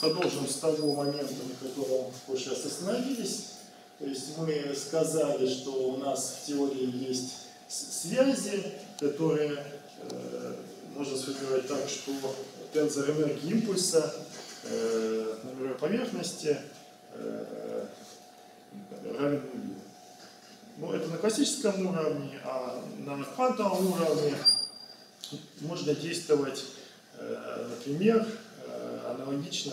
продолжим с того момента, на котором в прошлый раз остановились. То есть мы сказали, что у нас в теории есть связи, которые можно сформулировать так, что тензор энергии импульса на мировой поверхности равен нулю. Но это на классическом уровне, а на квантовом уровне можно действовать, например, аналогично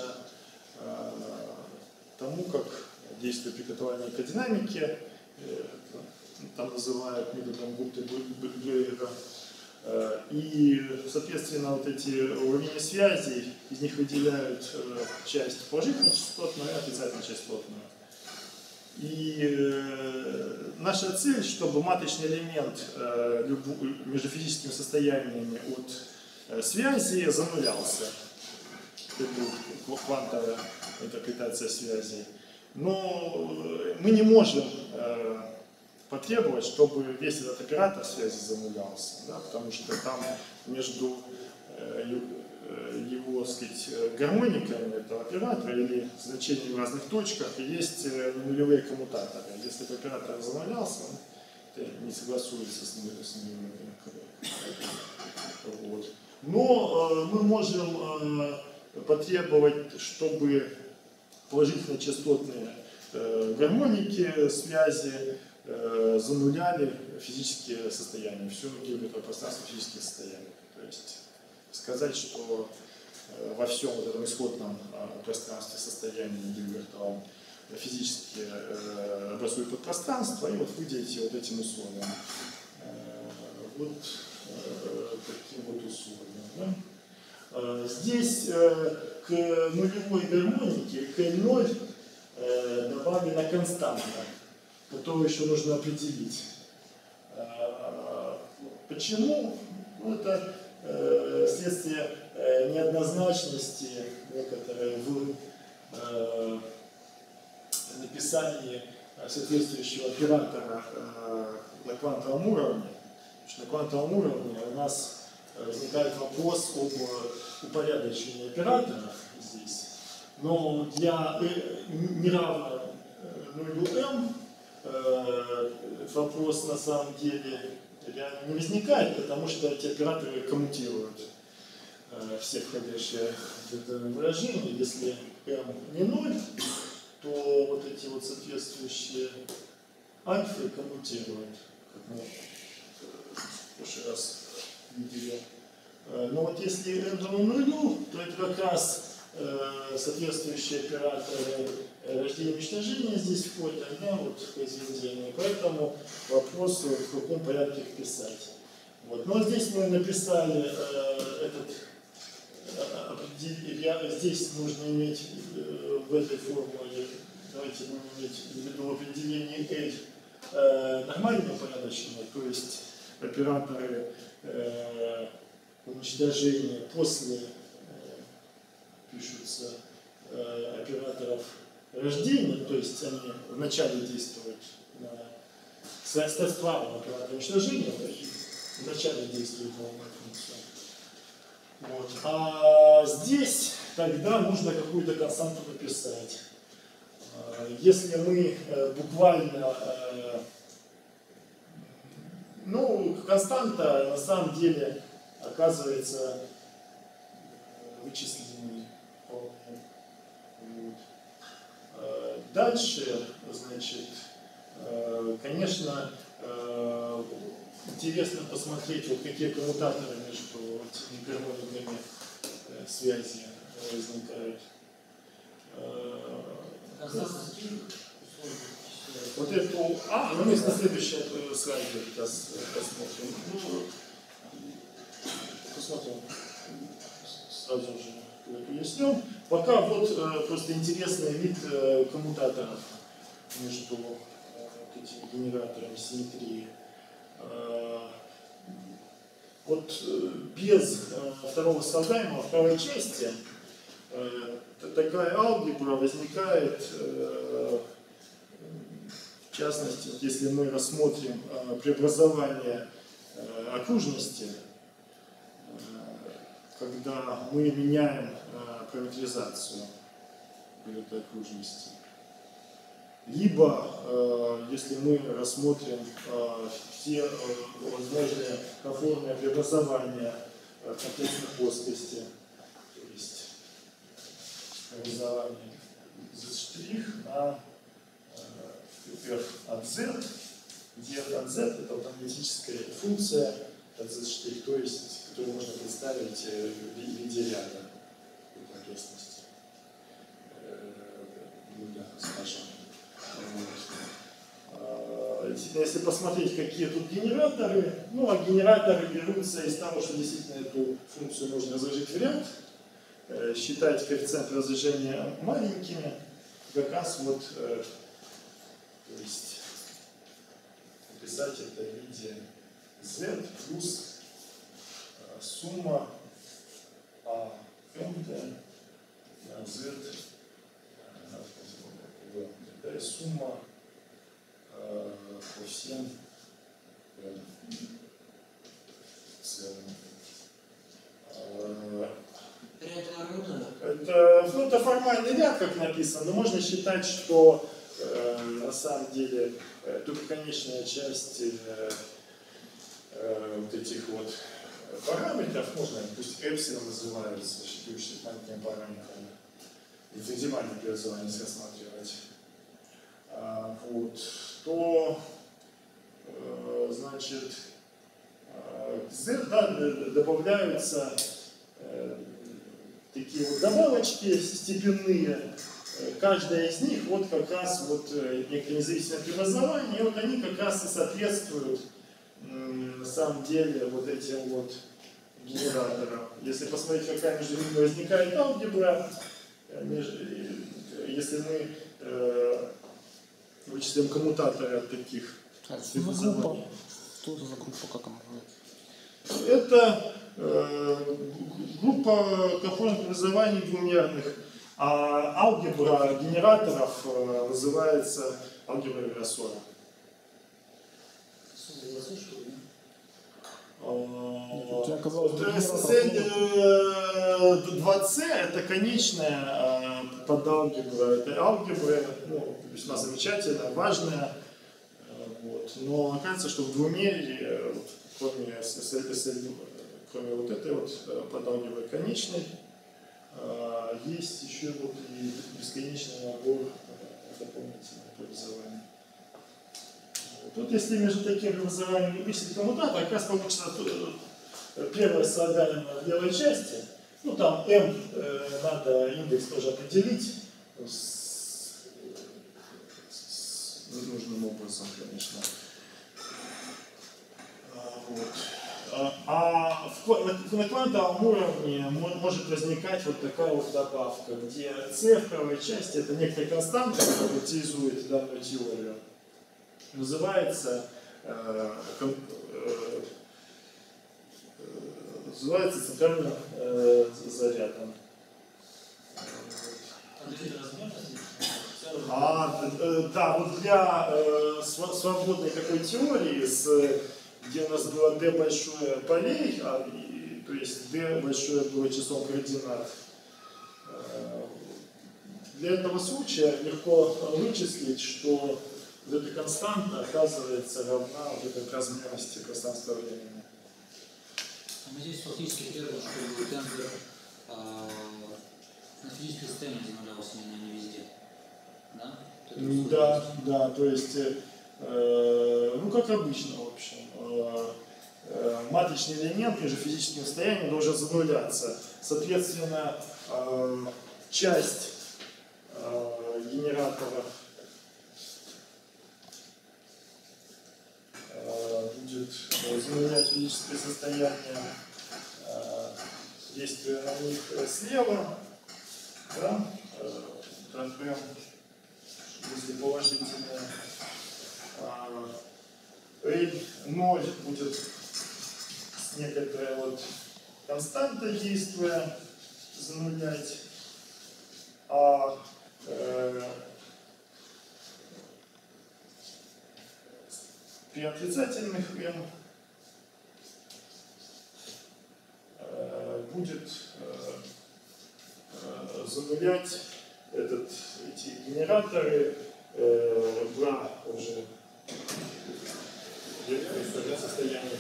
тому, как действует приготовление к динамике, там называют методом Гупты-Блюера. И, соответственно, вот эти уравнения связей, из них выделяют часть положительно частотную и отрицательно частотную. И наша цель, чтобы маточный элемент между физическими состояниями от связи занулялся. Это будет квантовая интерпретация связей. Но мы не можем потребовать, чтобы весь этот оператор связи занулялся, да, потому что там между его, так сказать, гармониками этого оператора или значениями в разных точках есть нулевые коммутаторы. Если бы оператор занулялся, он не согласуется с нулевыми. Вот. Но мы можем потребовать, чтобы положительно-частотные гармоники связи зануляли физические состояния, все геометрическое пространство физических состояний. То есть сказать, что во всем вот этом исходном пространстве состояния Гильберта физически образует подпространство, и вот выделите вот этим условием. Вот таким вот условием. Да? Здесь к нулевой гармонике, к L0, добавлена константа, которую еще нужно определить. Почему? Ну, это следствие неоднозначности некоторой в написании соответствующего оператора на квантовом уровне. На квантовом уровне у нас возникает вопрос об упорядочении операторов здесь. Но для неравного нулю m вопрос на самом деле реально не возникает, потому что эти операторы коммутируют все входящие в это выражение. Если m не 0, то вот эти вот соответствующие альфы коммутируют, как мы в прошлый раз видели. Но вот если m равно нулю, то это как раз соответствующие операторы рождения и уничтожения здесь входят, да, вот в произведение. Поэтому вопрос, в каком порядке их писать. Вот. Но здесь мы написали здесь нужно иметь в этой формуле, давайте будем иметь в виду определение L нормальное упорядочение, то есть операторы уничтожения после пишутся операторов рождения, то есть они вначале действуют на соответствующем операторе уничтожения, вначале действует волновая функция. Вот. А здесь тогда нужно какую-то константу написать. Если мы буквально, ну, константа на самом деле оказывается вычислимой. Вот. Дальше, значит, конечно, интересно посмотреть, вот какие коммутаторы между этими гармониками связи возникают. Вот эту... ну мы на следующем слайде сейчас посмотрим. Ну, посмотрим. Сразу же поясню. Пока вот просто интересный вид коммутаторов между этими генераторами симметрии. Вот без второго слагаемого в правой части такая алгебра возникает, в частности, если мы рассмотрим преобразование окружности, когда мы меняем параметризацию. этой окружности. Либо, если мы рассмотрим все возможные формы преобразования комплексной плоскости, то есть преобразование z' на f от z, где f от z это аналитическая функция от z', то есть, которую можно представить в виде ряда окрестности. Скажем. Если посмотреть, какие тут генераторы, ну а генераторы берутся из того, что действительно эту функцию можно разложить в ряд, считать коэффициент разложения маленькими, как раз вот, то есть написать это в виде z плюс сумма a md на z, это сумма по всем целым. Это формальный ряд, как написано, но можно считать, что на самом деле только конечная часть вот этих вот параметров, можно, пусть эпсилон называются, считающие маленькими параметрами, дифференциальное преобразование если рассматривать, вот, то значит к z добавляются такие вот добавочки степенные, каждая из них вот как раз вот некое независимое преобразование, и вот они как раз и соответствуют на самом деле вот этим вот генераторам. Если посмотреть, какая между ними возникает алгебра, если мы вычислим коммутаторы от таких преобразований. Что это за группа, как она называется? Это группа коформ преобразований двумерных, а алгебра генераторов называется алгебра Вирасора. SSL2C это конечная подалгебра, это алгебра, ну, весьма замечательная, важная, вот. Но оказывается, что в двумерии, кроме SSL, кроме вот этой вот подалгебры конечной, есть еще вот и бесконечный набор дополнительных преобразований. Тут если между такими преобразованиями выписать коммутатор, как раз получится первое слагаемое в левой части. Ну там m надо индекс тоже определить с нужным образом, конечно. Вот. А на квантовом уровне может возникать вот такая вот добавка, где c в правой части это некая константа, которая характеризует данную теорию. Называется центральным зарядом. Да, вот для свободной такой теории, где у нас было d большое полей, то есть d большое было числом координат, для этого случая легко вычислить, что вот эта константа оказывается равна вот этой размерности пространства времени. Мы здесь фактически требуем, чтобы тензор на физической состоянии замораживался не везде. Да? Да, то есть, ну как обычно, в общем, матричный элемент между физическим состоянием должен зануляться. Соответственно, часть генератора будет заменять физическое состояние, действуя на них слева, да, если положительное, L0 будет с некоторой вот константой действия занулять, а при отрицательных m будет занулять эти генераторы бра уже в состоянии.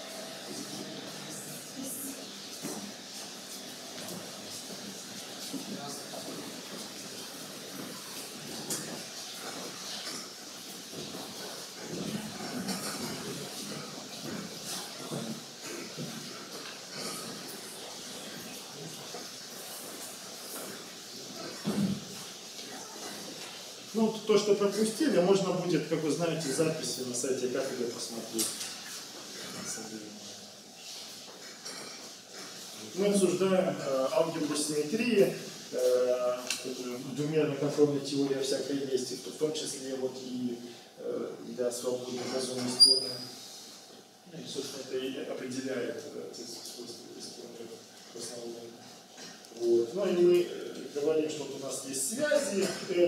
Ну, то, что пропустили, можно будет, как вы знаете, записи на сайте кафедры посмотреть. Мы обсуждаем алгебру симметрии, двумерно-конформной теории всякой есть, в том числе вот и для свободной разумной стороны. И, собственно, это и определяет те свойства в основном. Вот. Ну и мы говорим, что вот у нас есть связи,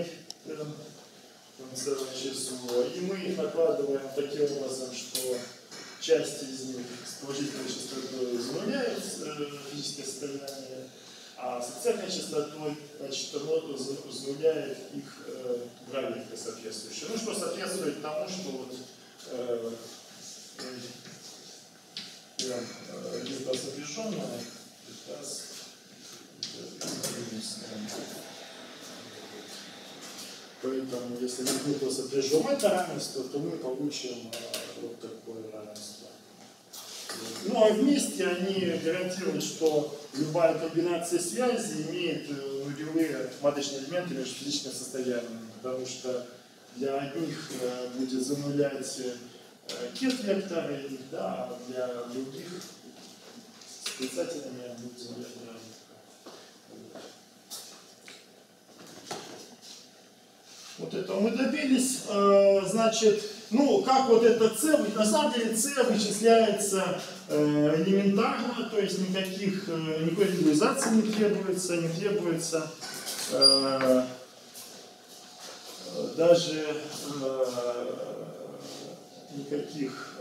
и мы их накладываем таким образом, что часть из них с положительной частотой зануляет физическое состояние, а с отрицательной частотой, значит, оно зануляет их графики соответствующие. Ну, что соответствует тому, что вот либо сопряженное, поэтому, если мы будем сопряжем это равенство, то мы получим вот такое равенство. Ну а вместе они гарантируют, что любая комбинация связей имеет нулевые маточные элементы между физическими состояниями, потому что для одних будет занулять кет-векторы, да, а для других с отрицательными будет занулять равенство. Вот этого мы добились, значит, ну, как вот это c, на самом деле c вычисляется элементарно, то есть никакой регуляризации не требуется даже никаких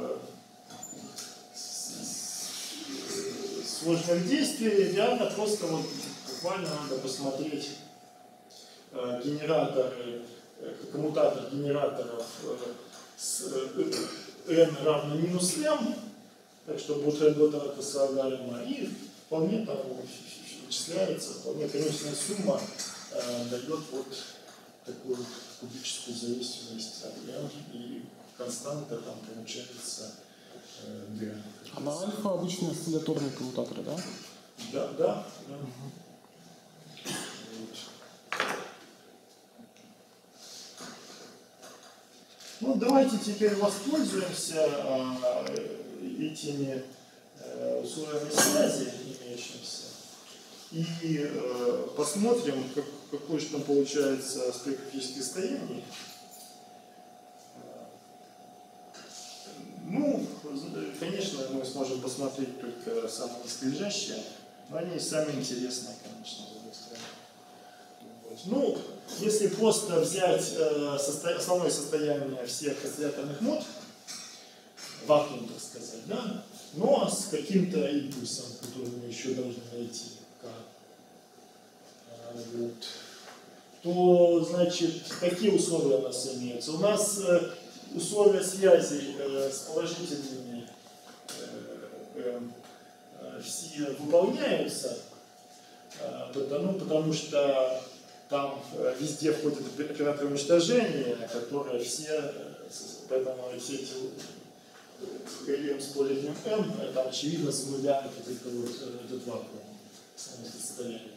сложных действий, реально просто вот буквально надо посмотреть генераторы, коммутатор генераторов с n равно минус m, так что будет это слагаемо, и вполне там вычисляется, вполне конечная сумма дает вот такую кубическую зависимость от m, и константа там получается d. А на альфа обычные осцилляторные коммутаторы, да? Да. Ну, давайте теперь воспользуемся этими условиями связи, имеющимися, и посмотрим, какой же там получается спектр физических состояний. Ну, конечно, мы сможем посмотреть только самые низколежащие, но они самые интересные, конечно, с другой стороны. Ну, если просто взять основное состояние всех осцилляторных мод, вакуум, так сказать, да, но с каким-то импульсом, который мы еще должны найти, вот, то, значит, какие условия у нас имеются? У нас условия связи с положительными все выполняются, потому что там везде входит оператор уничтожения, которые все, поэтому все эти m с положительным m, там очевидно зануляют этот вакуум, состояние.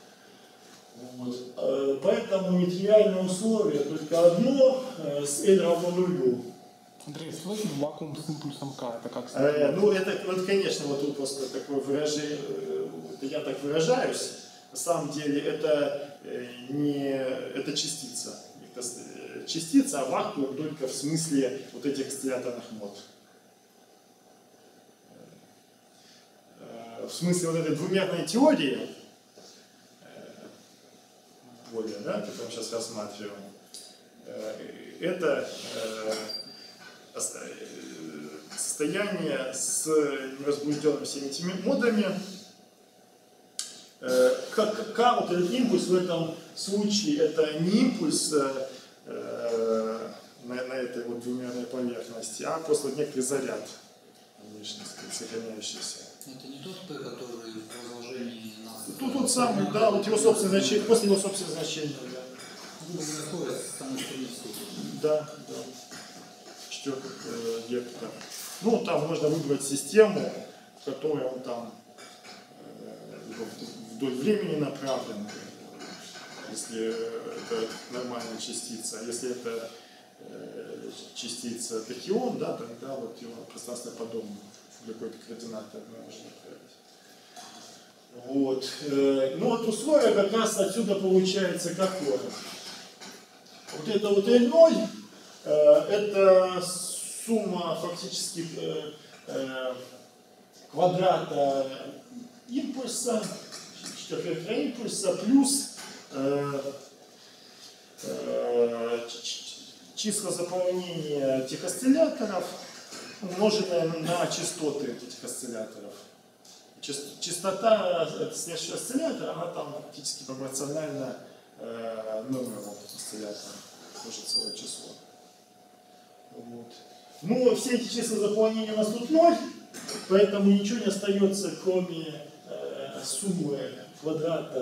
Вот. Поэтому нетривиальное условие только одно, с n равно нулю. Андрей, сложный вакуум с импульсом k, это как? Ну, это, вот, конечно, вот тут просто такое выражение, я так выражаюсь. На самом деле это это частица. Это частица, а вакуум только в смысле вот этих осцилляторных мод. В смысле вот этой двумерной теории, более, да, которую мы сейчас рассматриваем, это состояние с неразблужденными всеми этими модами, К, вот этот импульс в этом случае это не импульс на этой вот двумерной поверхности, а просто вот некоторый заряд внешне сохраняющийся. Это не тот P, который в разложении на... Тут вот самый, да, вот его собственное значение, после его собственного значения, да. Какое самое стремительное? Да, да. Четвертый вектор. Ну, там можно выбрать систему, в которой он там вдоль времени направлен, если это нормальная частица. Если это частица тахион, да, тогда вот его пространство подобно в какой-то координаты можно направить. Вот. Ну вот условие как раз отсюда получается какое. Вот это вот L0, это сумма фактически квадрата импульса, четырехвектора импульса, плюс числа заполнения этих осцилляторов, умноженное на частоты этих осцилляторов. Частота следующего осциллятора, она там фактически пропорциональна номеру осциллятора, тоже целое число. Вот. Ну, все эти числа заполнения у нас тут 0, поэтому ничего не остается, кроме суммы квадрата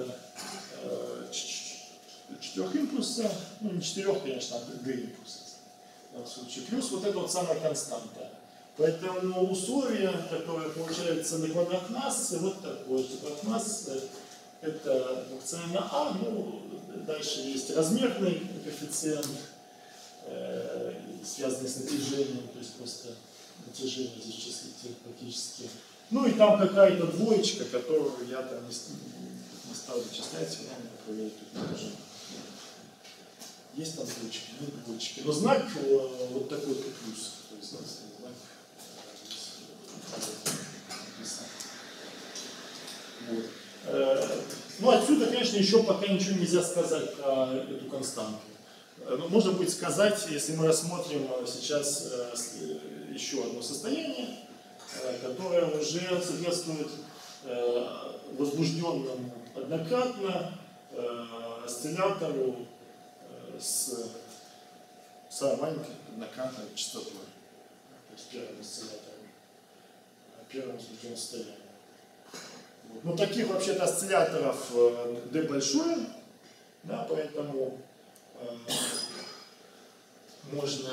четырех импульса, ну не четырех, конечно, а d импульса в данном случае, плюс вот эта вот самая константа. Поэтому условие, которое получается на квадрат массы, вот такое, что квадрат массы это функционально А, ну дальше есть размерный коэффициент, связанный с натяжением, то есть просто натяжение здесь числитель практически. Ну и там какая-то двоечка, которую я там не стал вычислять, надо проверить тут не можем. Есть там двоечки, нет двоечки. Но знак вот такой вот плюс. То есть знак. Вот. Ну отсюда, конечно, еще пока ничего нельзя сказать про эту константу. Но можно будет сказать, если мы рассмотрим сейчас еще одно состояние, которое уже соответствует возбужденному однократно осциллятору с самой маленькой однократной частотой, то есть первым осциллятором, первым возбужденным состоянием. Вот. Ну таких вообще-то осцилляторов D большое, да, поэтому можно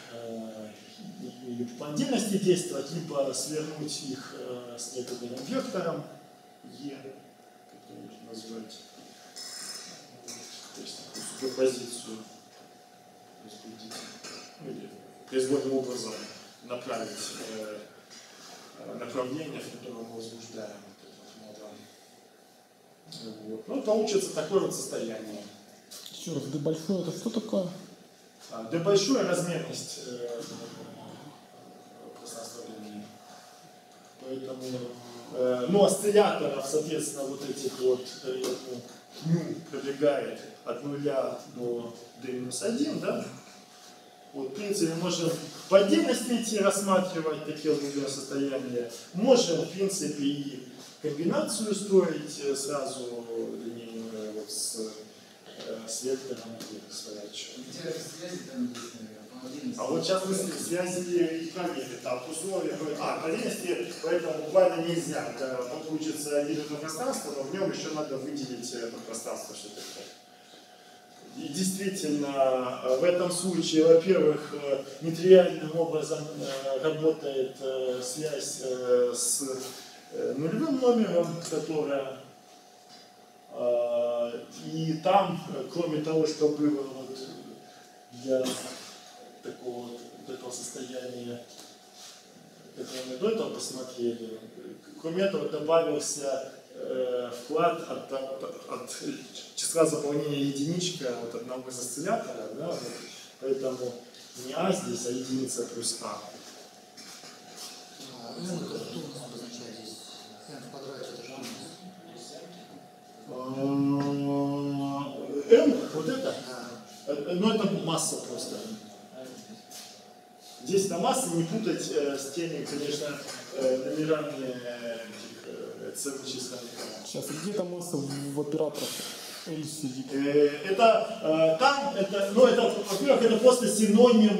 либо по отдельности действовать, либо свернуть их с некоторым вектором E, который можно назвать, то есть суперпозицию возбудить, или произвольным образом направить направление, в котором мы возбуждаем этот модуль. Вот. Ну, получится такое вот состояние. Еще раз, D большое это что такое? D большое размерность пространства времени. Поэтому, ну, осцилляторов, соответственно, вот этих вот ню пробегает от 0 до d-1, да? Вот, в принципе, можем по отдельности идти рассматривать такие возбужденные состояния. Можем, в принципе, и комбинацию строить сразу линейную вот с вектором и сворачиваем. А вот сейчас мы связи и проверим. Там условия, по отдельности, поэтому буквально нельзя. Получится единое пространство, но в нем еще надо выделить это пространство, что такое. И действительно, в этом случае, во-первых, нетривиальным образом работает связь с нулевым номером, которая и там, кроме того, что было вот для такого вот этого состояния, которое мы до этого посмотрели, кроме этого добавился вклад от числа заполнения единичка от одного из осцилляторов, да, вот, поэтому не А здесь, а единица плюс А. N это что у нас обозначает здесь? N в квадрате это же N, вот это? Ну это масса просто. Здесь на массы не путать с теми, конечно, номерами целых численных команд. Сейчас, где-то масса в операторах L сидит. Во-первых, это просто синоним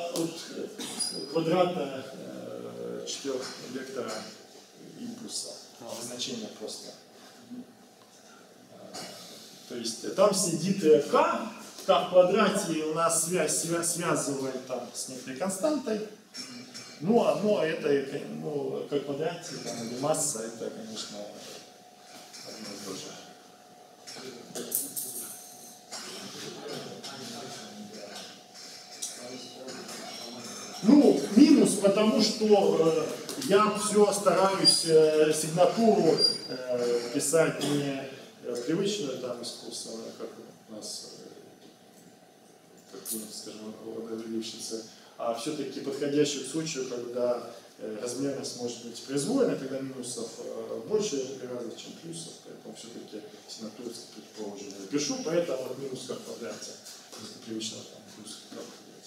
квадрата четырех вектора импульса, значение просто. То есть там сидит k в квадрате у нас связывает там с некоторой константой. Ну, это, как в квадрате, или масса, это, конечно, одно и то же. Ну, минус, потому что я все стараюсь сигнатуру писать не привычную там искусственно, как у нас, как у нас, скажем, водовлившица, а все-таки подходящую к случаю, когда размерность может быть произвольной, тогда минусов больше раза, чем плюсов, поэтому все-таки сигнатуру предположенную пишу, поэтому вот минус как в квадрате, вместо привычного там плюс как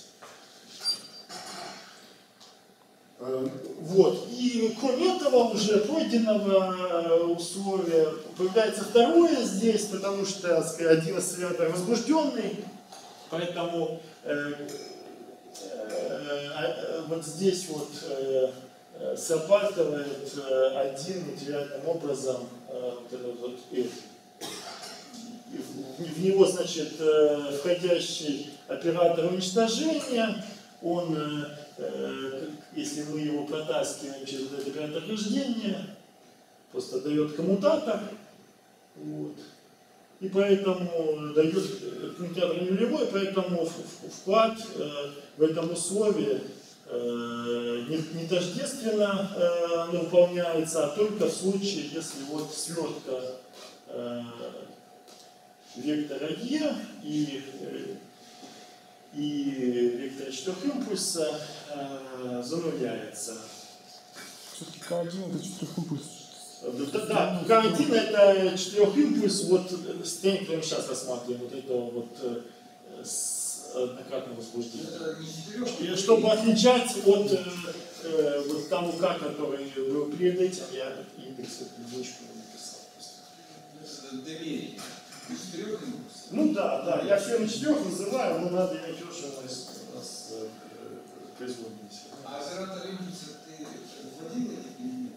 в квадрате. Вот, и кроме этого уже пройденного условия появляется второе здесь, потому что один осциллятор возбужденный, поэтому вот здесь вот срабатывает один материальным образом вот этот вот F. В него, значит, входящий оператор уничтожения, он, если мы его протаскиваем через этот оператор рождения, просто дает коммутатор, вот. И поэтому дает коммутатор нулевой, поэтому вклад в этом условии не тождественно выполняется, а только в случае, если вот свертка вектора E и вектора четырехимпульса зануляется. Все-таки К1 это четырехимпульс. Да, К1 это четырехимпульс, вот с тем, которым сейчас рассматриваем, вот этого вот однократного возбуждения. Чтобы отличать от вот того К, который был перед этим, я индекс единичку написал. Доверие. Ну да, я все на четырех называю, но надо иметь в виду, что у нас производные. А оператор импульса ты вводил или нет?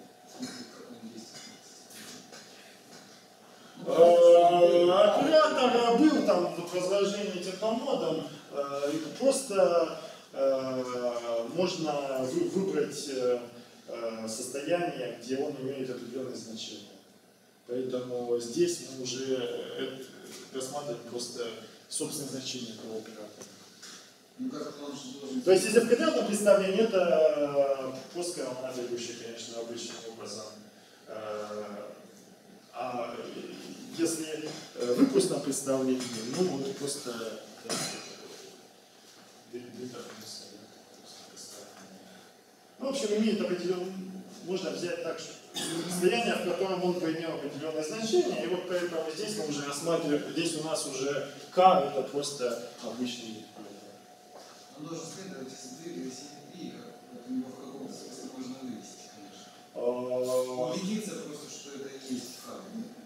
Оператор был там в разложении этим по модам, просто можно выбрать состояние, где он имеет определенное значение. Поэтому здесь мы уже рассматриваем просто собственное значение этого оператора. Ну, как он должен... То есть, если в квадратном представлении, это плоская волна, бегущая, конечно, обычным образом. А если в импульсном представлении, ну, это просто в общем, имеет определенное, можно взять так, что состояние, в котором он бы имел определенное значение, и вот поэтому здесь мы уже рассматриваем, здесь у нас уже К это просто обычный вид. Он должен следовать симметрии, у него в каком-то смысле можно вывести, конечно. Убедиться просто, что это и есть К.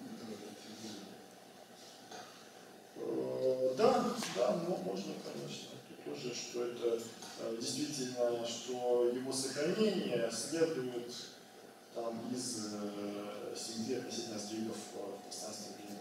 Да, можно, конечно. Тут тоже, что это действительно, что его сохранение следует там из симметрии относительно сдвигов в пространстве времени.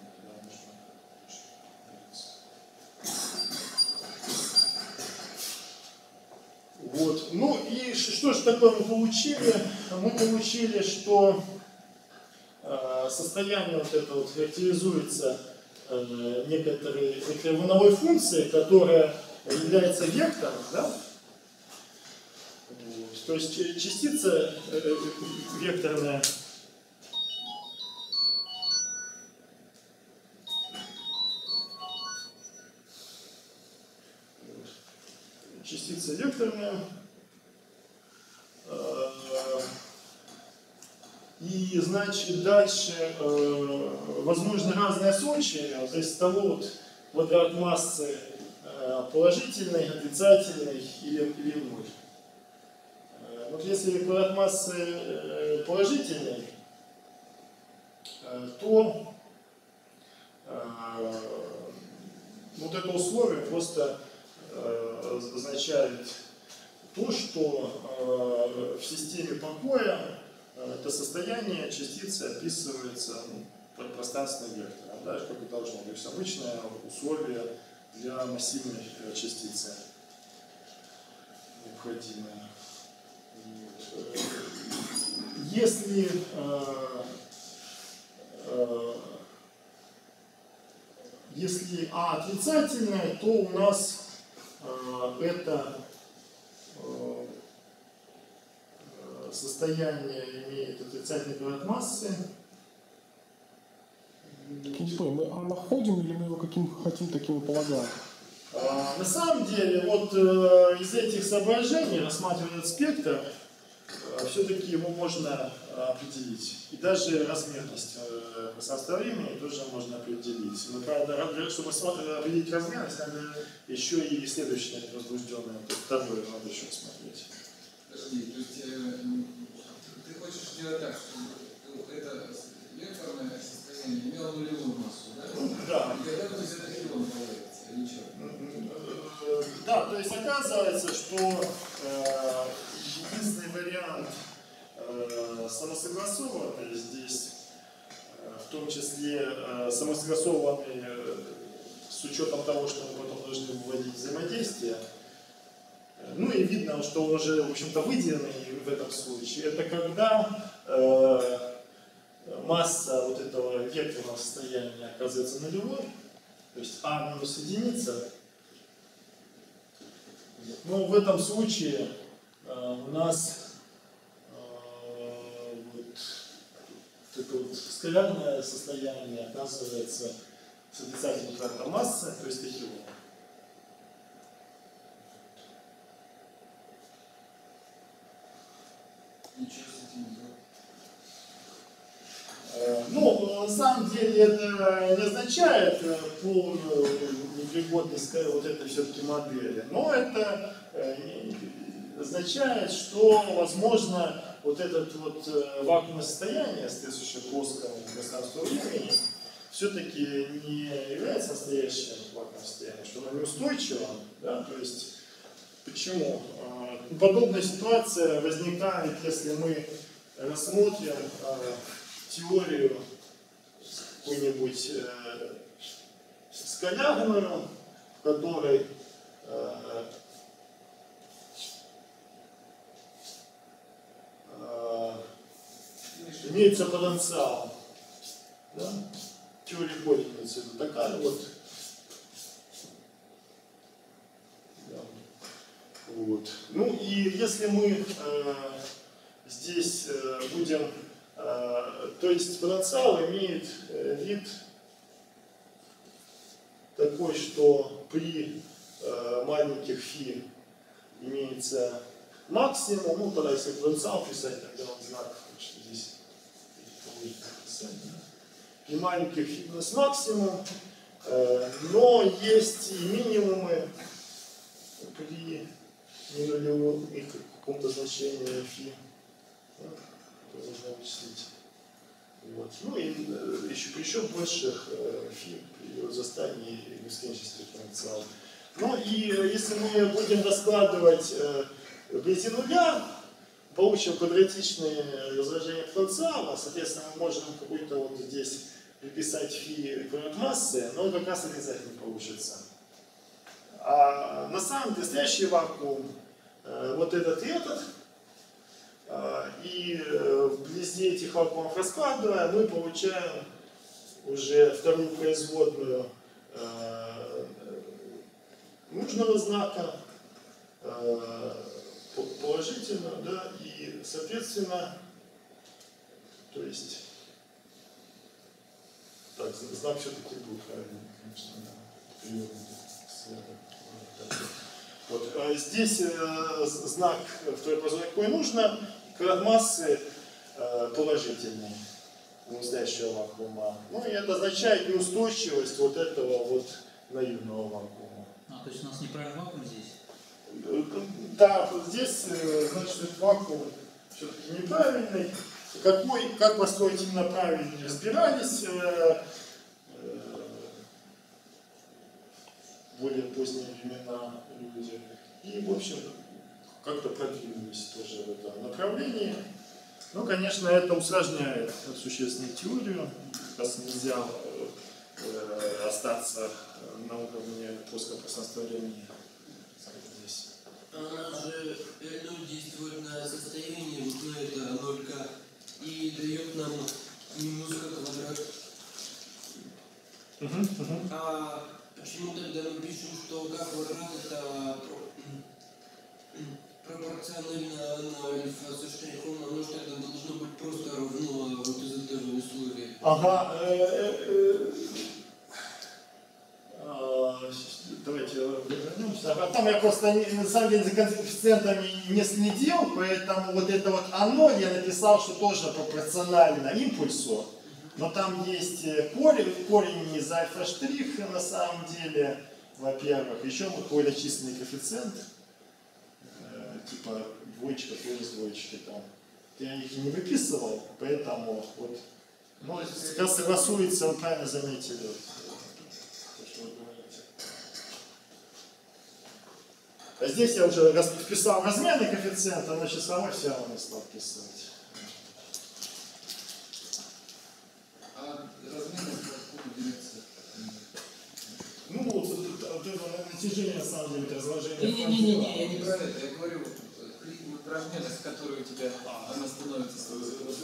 Вот. Ну и что же такое мы получили? Мы получили, что состояние вот это вот характеризуется некоторой волновой функцией, которая является вектором, да? Вот. То есть частица векторная и значит дальше возможны разные случаи, то есть того вот квадрат массы положительный, отрицательный или ноль. вот если квадрат массы положительный, то вот это условие просто означает то, что в системе покоя это состояние частицы описывается пространственным вектором, да, как и должно быть. То есть обычное условие для массивной частицы необходимое. Если если А отрицательное, то у нас это состояние имеет отрицательный квадрат массы. Так я не понял, мы А находим или мы его каким хотим, таким и полагаем? На самом деле, вот из этих соображений, рассматривая этот спектр, все-таки его можно определить. И даже размерность пространства времени тоже можно определить. Но, правда, чтобы определить размерность, надо еще и следующее возбужденное, второе надо еще смотреть. Подожди, то есть ты хочешь сделать так, чтобы это векторное состояние имело нулевую массу, да? Да. И тогда то есть это филон получается, или что? Да, то есть оказывается, что единственный вариант самосогласованный здесь, в том числе самосогласованный с учетом того, что мы потом должны выводить взаимодействие, ну и видно, что он уже, в общем-то, выделенный в этом случае, это когда масса вот этого векторного состояния оказывается нулевой, то есть А минус единица. Но в этом случае у нас вот это вот скалярное состояние оказывается с отрицательным квадратом массы, то есть тахилон. Ничего с этим не делать. Ну, на самом деле это не означает полную непригодность вот этой все-таки модели, но это означает, что, возможно, вот это вот вакуумное состояние, соответствующее плоскому пространству времени, все-таки не является настоящим вакуумным состоянием, что оно неустойчиво, да, то есть почему? Подобная ситуация возникает, если мы рассмотрим теорию какую-нибудь скалярную, в которой имеется потенциал, да? Теория поля имеется в виду такая вот. Да. Вот. Ну и если мы здесь будем, то есть потенциал имеет вид такой, что при маленьких фи имеется максимум, ну тогда если потенциал писать, тогда он знак, что здесь писать, да? При маленьких фи у нас максимум, но есть и минимумы при ненулевом их каком-то значении фи, да, которое нужно вычислить. Вот. Ну и еще больших фи при возрастании и бесконечности потенциала. Ну и если мы будем раскладывать вблизи нуля, получим квадратичные изражения потенциала, соответственно, мы можем какой-то вот здесь приписать фи квадрат массы, но он как раз обязательно не получится. А на самом деле настоящий вакуум вот этот и этот, и вблизи этих вакуумов раскладывая, мы получаем уже вторую производную нужного знака, положительную, да, и соответственно, то есть, так, знак все-таки был правильный, конечно, да. Вот, здесь знак второй производной какой нужно, квадрат массы положительный у настоящего вакуума. Ну и это означает неустойчивость вот этого вот наивного вакуума. То есть у нас неправильный вакуум здесь? Да, здесь, значит, вакуум все-таки неправильный. Как построить именно правильно, разбирались в более поздние времена люди. И, в общем, как-то продвинулись тоже в этом направлении. Ну, конечно, это усложняет существенно теорию. Раз нельзя остаться на уровне плоского пространства времени. Здесь. Она же L0 действует на состояние, вот на это нолька, и дает нам минус к квадрат. А почему тогда мы пишем, что k квадрат это пропорционально на альфа со штрихом, оно же тогда должно быть просто равно вот из этого условия. Ага. Давайте вернемся. А там я просто на самом деле за коэффициентами не следил, поэтому вот это вот А0 я написал, что тоже пропорционально импульсу. Но там есть корень из альфа штрих на самом деле, во-первых. Еще какой-то численный коэффициент. Типа двоечка, двоечки там. Я их не выписывал, поэтому вот. Ну, как раз согласуется, вы правильно заметили. То, что вы говорите. А здесь я уже вписал разменный коэффициент, а на числовой все равно стал писать. А разменность откуда берется? Ну, вот это натяжение, на самом деле, это разложение. Не, я не про это, я говорю, разменность, в которой у тебя она становится.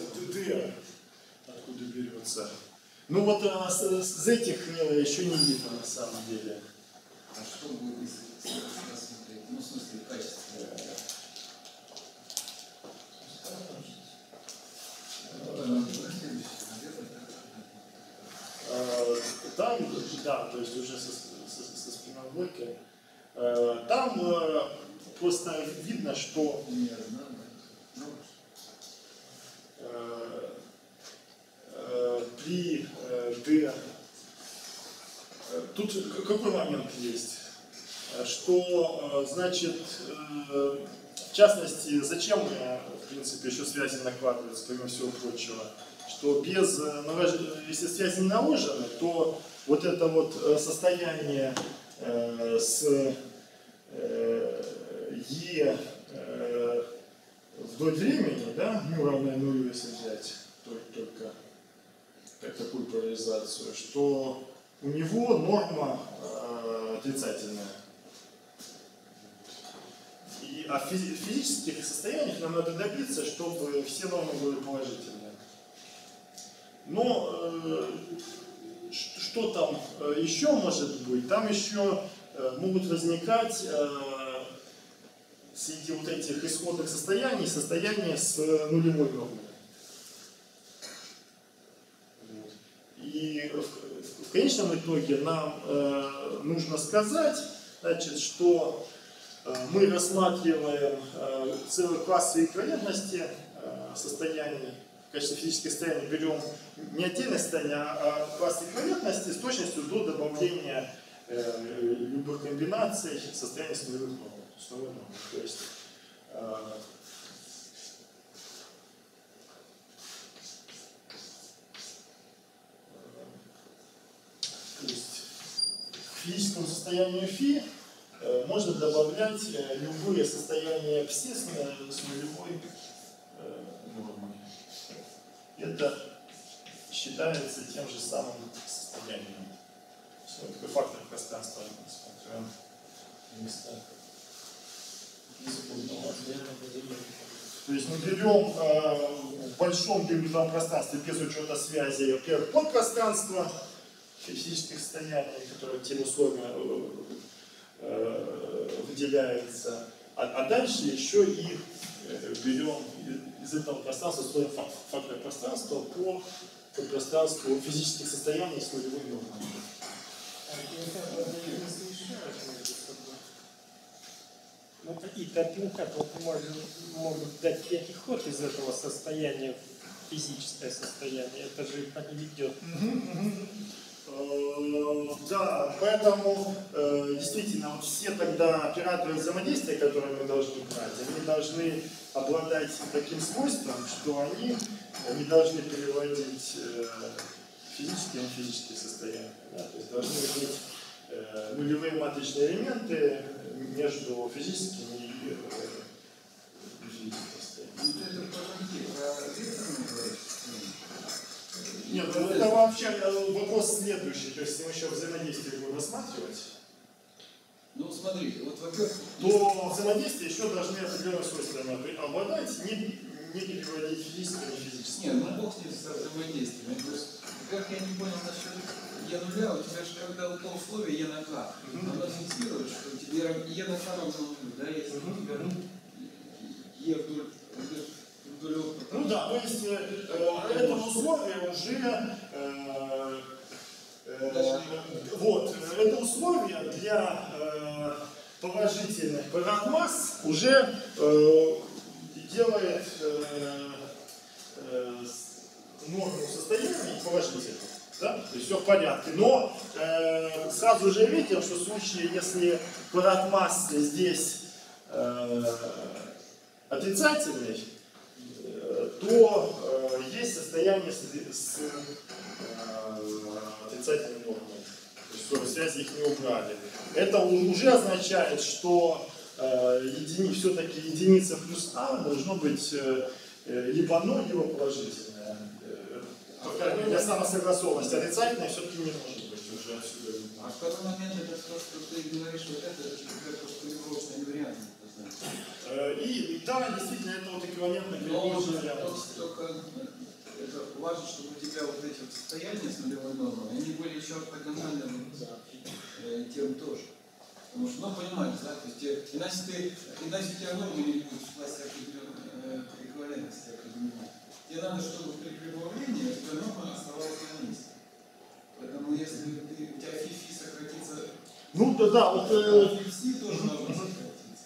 Откуда берется? Ну вот с этих еще не видно на самом деле. А что будет, если рассмотреть? Ну, в смысле, качество. Там, да, то есть уже со спинной блокой. Там просто видно, что при D тут какой момент есть? Что, значит, в частности, зачем, в принципе, еще связи накладываются, помимо всего прочего? Что без, если связи не наложены, то вот это вот состояние с E вдоль времени, да, μ равное нулю, если взять только как такую поляризацию, что у него норма отрицательная. А в физических состояниях нам надо добиться, чтобы все нормы были положительные. Но что там еще может быть? Там еще могут возникать среди вот этих исходных состояний состояния с нулевой нормой. И в конечном итоге нам нужно сказать, значит, что мы рассматриваем целый класс своих вероятности состояний, в качестве физических состояний берем не отдельное состояние, а класс их вероятности с точностью до добавления любых комбинаций состояний с нулевых норм. То есть к физическому состоянию φ можно добавлять любые состояния пси с нулевой нормой. Это считается тем же самым состоянием. Такой фактор пространства. То есть мы берем в большом периметровом пространстве без учета связи, во-первых, подпространство физических состояний, которые тем условия выделяется, а дальше еще и берем из этого пространства строим фактор пространства по пространству физических состояний с нулевой нормой. И таким как вот могут дать переход из этого состояния в физическое состояние. Это же не ведет. Да, поэтому действительно вот все тогда операторы взаимодействия, которые мы должны брать, они должны обладать таким свойством, что они не должны переводить физические на физические состояния. Да? То есть должны быть нулевые матричные элементы между физическими и физическими состояниями. Нет, ну это вообще вопрос следующий, то есть мы еще взаимодействие будем рассматривать. Ну смотри, вот во-первых, То взаимодействие еще должны определенные свойства обладать, не переводить физическое на физическое. нет, ну бог с ним со взаимодействием. Как я не понял насчет Е0, у тебя же когда то условие Е на К, оно фиксирует, что тебе Е на К равно нулю, да, если у тебя Е вдоль опыта. Ну да, то есть это условие уже вот, это условие для положительных парадмасс уже делает норму состояния положительной. Да? То есть все в порядке. Но сразу же видим, что в случае, если парадмассы здесь отрицательный, то есть состояние с отрицательной нормой. То есть связи их не убрали. Это уже означает, что все-таки единица плюс А должно быть либо 0, либо положительное. Для самосогласованности отрицательное все-таки не может быть уже отсюда. А второй момент это то, что ты говоришь, вот это просто вариант. И да, действительно, это вот эквивалентно переложенной реальности. Только это важно, чтобы у тебя вот эти вот состояния с нулевой нормой, они были еще ортогональны тем тоже. Потому что, ну, понимаете, да, то есть, иначе у тебя нормы не будет в классе эквивалентности определенной. Тебе надо, чтобы при прибавлении у тебя норма оставалась на месте. Поэтому, если у тебя фи сократится, ну да, вот фи тоже должно сократиться.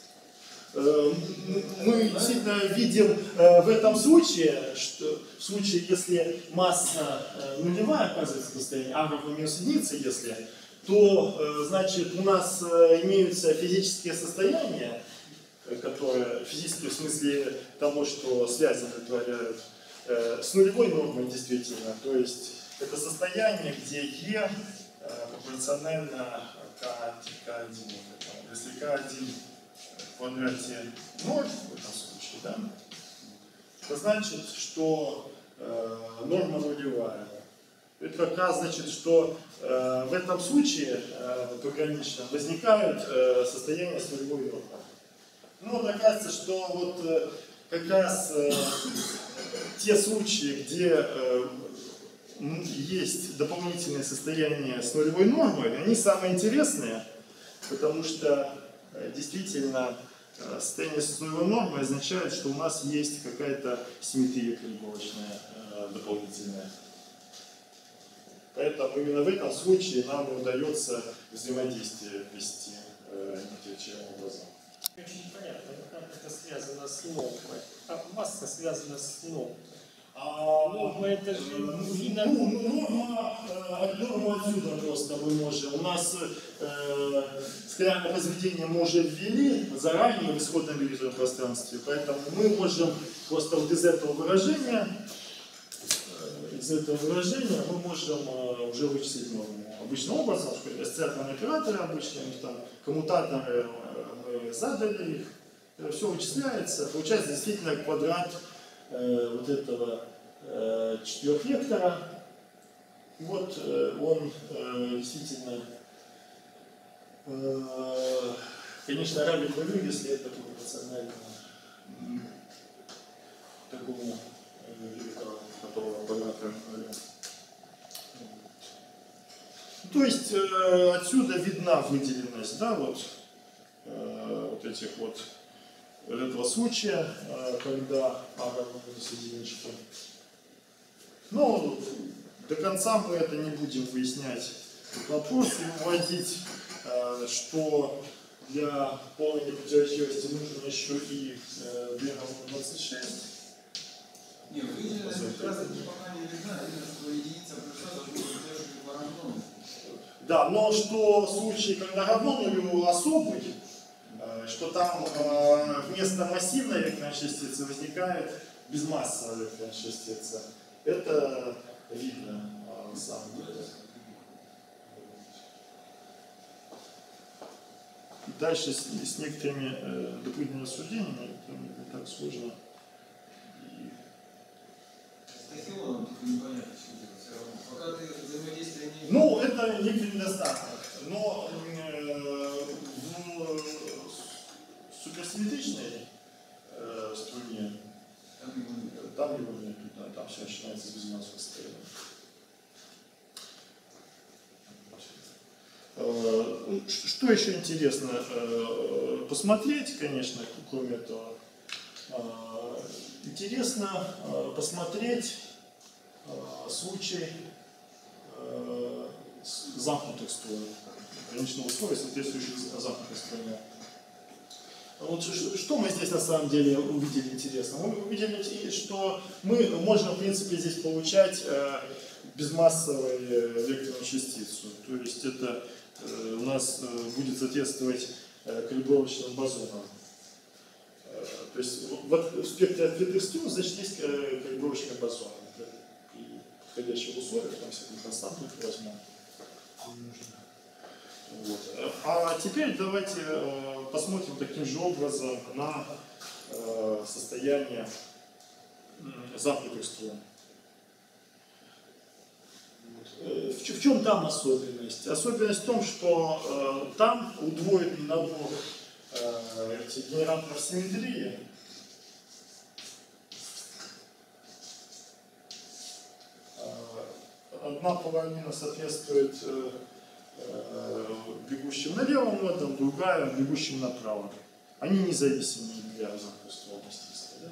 Мы действительно видим в этом случае, что в случае, если масса нулевая оказывается в состоянии А равно минус единице, если, то значит у нас имеются физические состояния, которые физические в смысле того, что связи удовлетворяют, с нулевой нормой действительно. То есть это состояние, где Е пропорционально К1. Если К1 в квадрате 0 в этом случае, да, это значит, что норма нулевая. Это как раз значит, что в этом случае пограничном возникают состояния с нулевой нормой. Ну, вот оказывается, что вот как раз те случаи, где есть дополнительные состояния с нулевой нормой, они самые интересные, потому что действительно состояние с нулевой нормой означает, что у нас есть какая-то симметрия переборочная дополнительная. Поэтому именно в этом случае нам удается взаимодействие вести нетечевым образом. Очень понятно, как это связано с нормой. А масса связана с нормой. Норма это же норму отсюда просто мы можем. У нас скалярное произведение мы уже ввели заранее в исходном виртуальном пространстве, поэтому мы можем просто вот из этого выражения мы можем уже вычислить норму обычным образом, что ассоциаторные операторы обычные, там, коммутаторы мы задали их, все вычисляется, получается действительно квадрат вот этого четырехвектора. Вот он действительно, конечно, равен нулю, если это пропорционально такому вектору, которого квадрат равен нулю. То есть отсюда видна выделенность, да, вот этих вот этого случая, когда А равно минус единичке. Но до конца мы это не будем выяснять. Вопрос и вводить, что для полной непротиворечивости нужно еще и B равно 26. Не, выделенность как раз таки пока не видна, видно, что единица плюса должна быть даже по рандому. Да, но что случай, когда равно нулю особый, что там вместо массивной векторной частицы возникает безмассовая векторная частица. Это видно на самом деле. Дальше с некоторыми дополнительными рассуждениями, это не так сложно. С тахионом только непонятно, что делать все равно. Пока ты взаимодействие не... Ну, это некий недостаток. Но в суперсимметричной струне там его нет, там все начинается с безмассового состояния. Что еще интересно посмотреть, конечно, кроме этого, интересно посмотреть случай замкнутых струн, конечного условия, соответствующих замкнутой струне. Вот что мы здесь на самом деле увидели интересно? Мы увидели, что мы можем, в принципе, здесь получать безмассовую векторную частицу. То есть это у нас будет соответствовать калибровочным бозонам. То есть вот в спектре открытых струн, значит, есть калибровочный бозон. И подходящих условиях, там всякую константу возьмем. Вот. А теперь давайте посмотрим таким же образом на состояние замкнутых струн. В чем там особенность? Особенность в том, что там удвоенный набор этих генераторов симметрии. Одна половина соответствует бегущим налево модам, другая бегущим направо. Они независимы для замкнутых струн, естественно.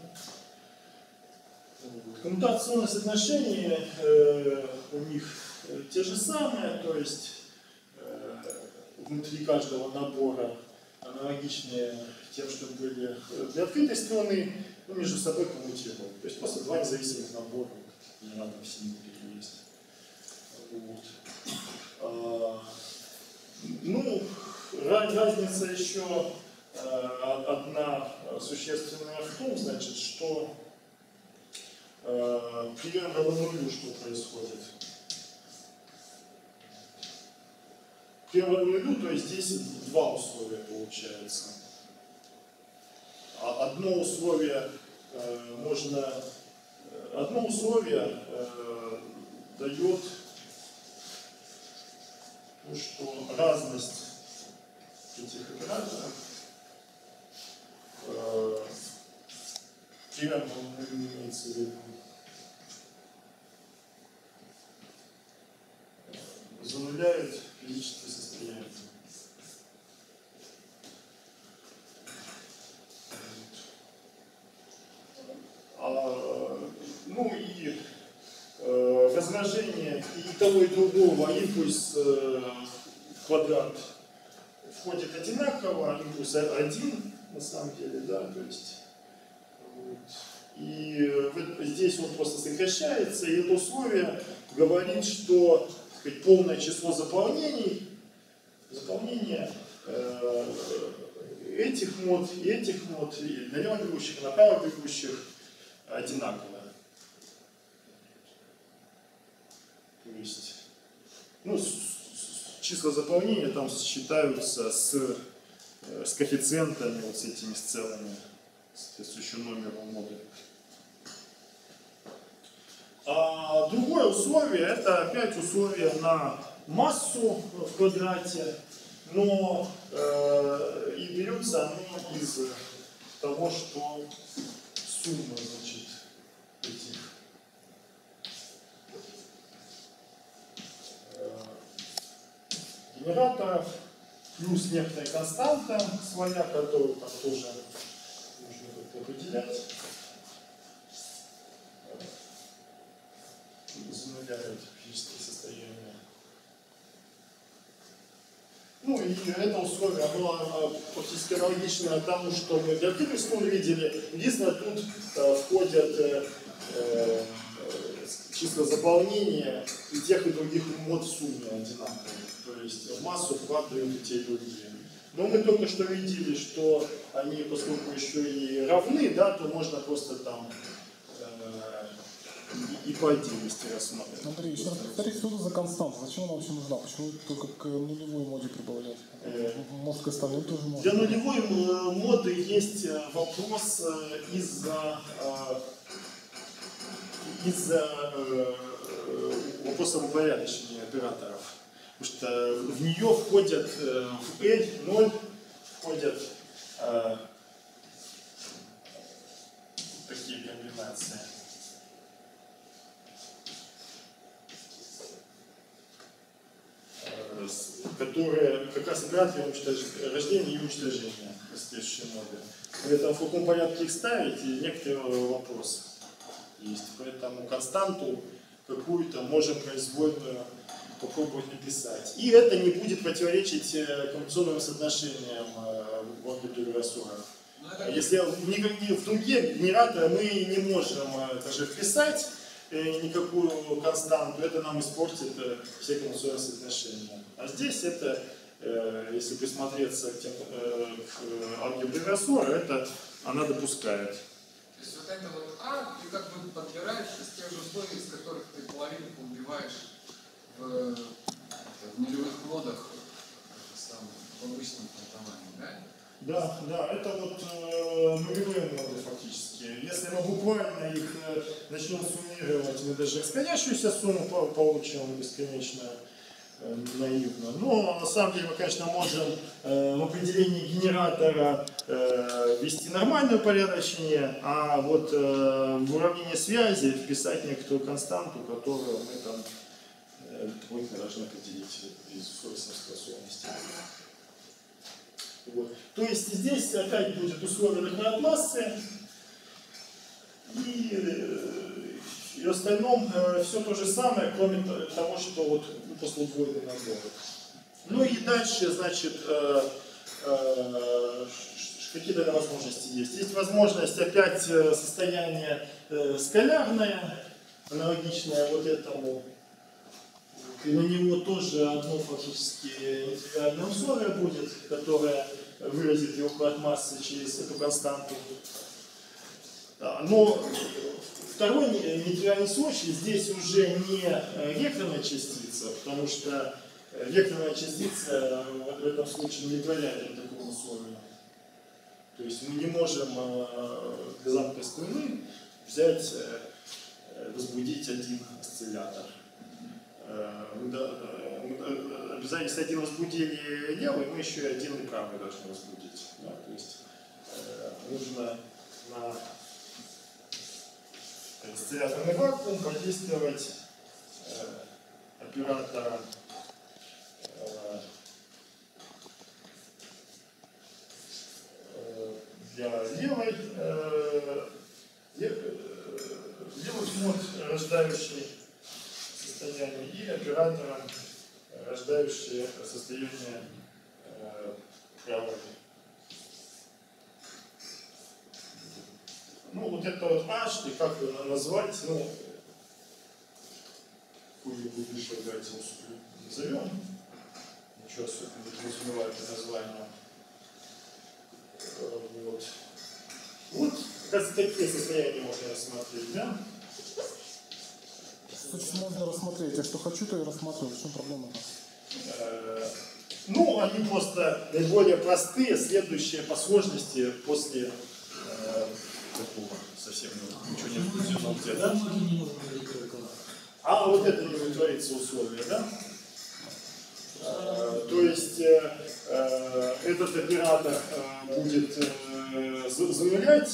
Да? Коммутационные соотношения у них те же самые, то есть внутри каждого набора аналогичные тем, что были для открытой струны, но между собой коммутируют. То есть просто два независимых набора генераторов симметрии есть. Вот. Ну, разница еще одна существенная в том, значит, что при n равно нулю что происходит? При n равно нулю, то есть здесь два условия получается. Одно условие дает то, что разность этих операторов примерно имеется в виду зануляет физическое состояние. Ну и размножение и того, и другого импульс в квадрат входит одинаково, импульс один на самом деле, да, то есть вот. И здесь он просто сокращается, и это условие говорит, что, так сказать, полное число заполнения этих мод и этих мод, и налево бегущих, и направо бегущих одинаковое. То есть, ну, числа заполнения там считаются с коэффициентами, вот с этими, с целыми, соответствующим номером модуля. А другое условие, это опять условие на массу в квадрате, но и берется оно из того, что сумма, значит, этих генераторов плюс некоторая константа своя, которую там тоже нужно как-то определять. Зануляют физические состояния. Ну и это условие, оно практически аналогично тому, что мы для открытых струн видели. Единственное, тут входят числа заполнения и тех, и других мод в сумме одинаковые. То То есть в массу вкладывают и те, и другие. Но мы только что видели, что они, поскольку еще и равны, да, то можно просто там и по отдельности рассматривать. Андрей, еще раз повтори, что это за константа? Зачем она вообще нужна? Почему только к нулевой моде прибавлять? Может, к остальным тоже можно? Для нулевой моды есть вопрос из-за вопроса упорядочения операторов. Потому что в нее входят, в L0 входят такие комбинации. Которые как раз операторы рождения и уничтожения следующей моды. Поэтому в каком порядке их ставить, и некоторые вопросы есть. Поэтому константу какую-то можем произвольную попробовать написать. И это не будет противоречить коммутационным соотношениям в амплитуде рассора. Если в другие генераторы мы не можем даже вписать никакую константу, это нам испортит все коммутационные соотношения. А здесь это, если присмотреться к алгебре рассора, это она допускает. То есть вот это вот А, ты как бы подбираешь из тех же условий, из которых ты половинку убиваешь в нулевых модах в обычном фронтовании, да? Да, это вот нулевые моды фактически. Если мы буквально их начнем суммировать, мы даже экспонящуюся сумму получим бесконечно наивно. Но на самом деле мы, конечно, можем в определении генератора ввести нормальное упорядочение, а вот в уравнение связи вписать некоторую константу, которую мы там тройно должны определить из устройственных способностей. Вот. То есть здесь опять будет условие дохода от массы, и в остальном все то же самое, кроме того, что вот после удвоенный набор. Ну и дальше, значит, какие тогда возможности есть? Есть возможность опять состояние скалярное, аналогичное вот этому. И на него тоже одно фактически интегральное условие будет, которое выразит его вклад массы через эту константу. Но второй нейтральный случай здесь уже не векторная частица, потому что векторная частица в этом случае не удовлетворяет такого условия. То есть мы не можем для замкнутой струны взять, возбудить один осциллятор. Обязательно, если один возбудили левый, мы еще и один и правый должны возбудить. Да? То есть нужно на осцилляторный вакуум подействовать оператора для левой мод, рождающий состояние, и оператора, рождающее состояние правой. Ну, вот это вот H, и как его назвать, ну, какую-нибудь еще, давайте назовем. Ничего особенного не подразумевает это название. Вот. Вот, как раз такие состояния можно рассмотреть, да? Можно рассмотреть. Я что хочу, то и рассматриваю. В чем проблема? Ну, они просто наиболее простые, следующие по сложности после такого совсем ничего не включено где, да? А вот это не удовлетворится условие, да? То есть этот оператор будет занулять,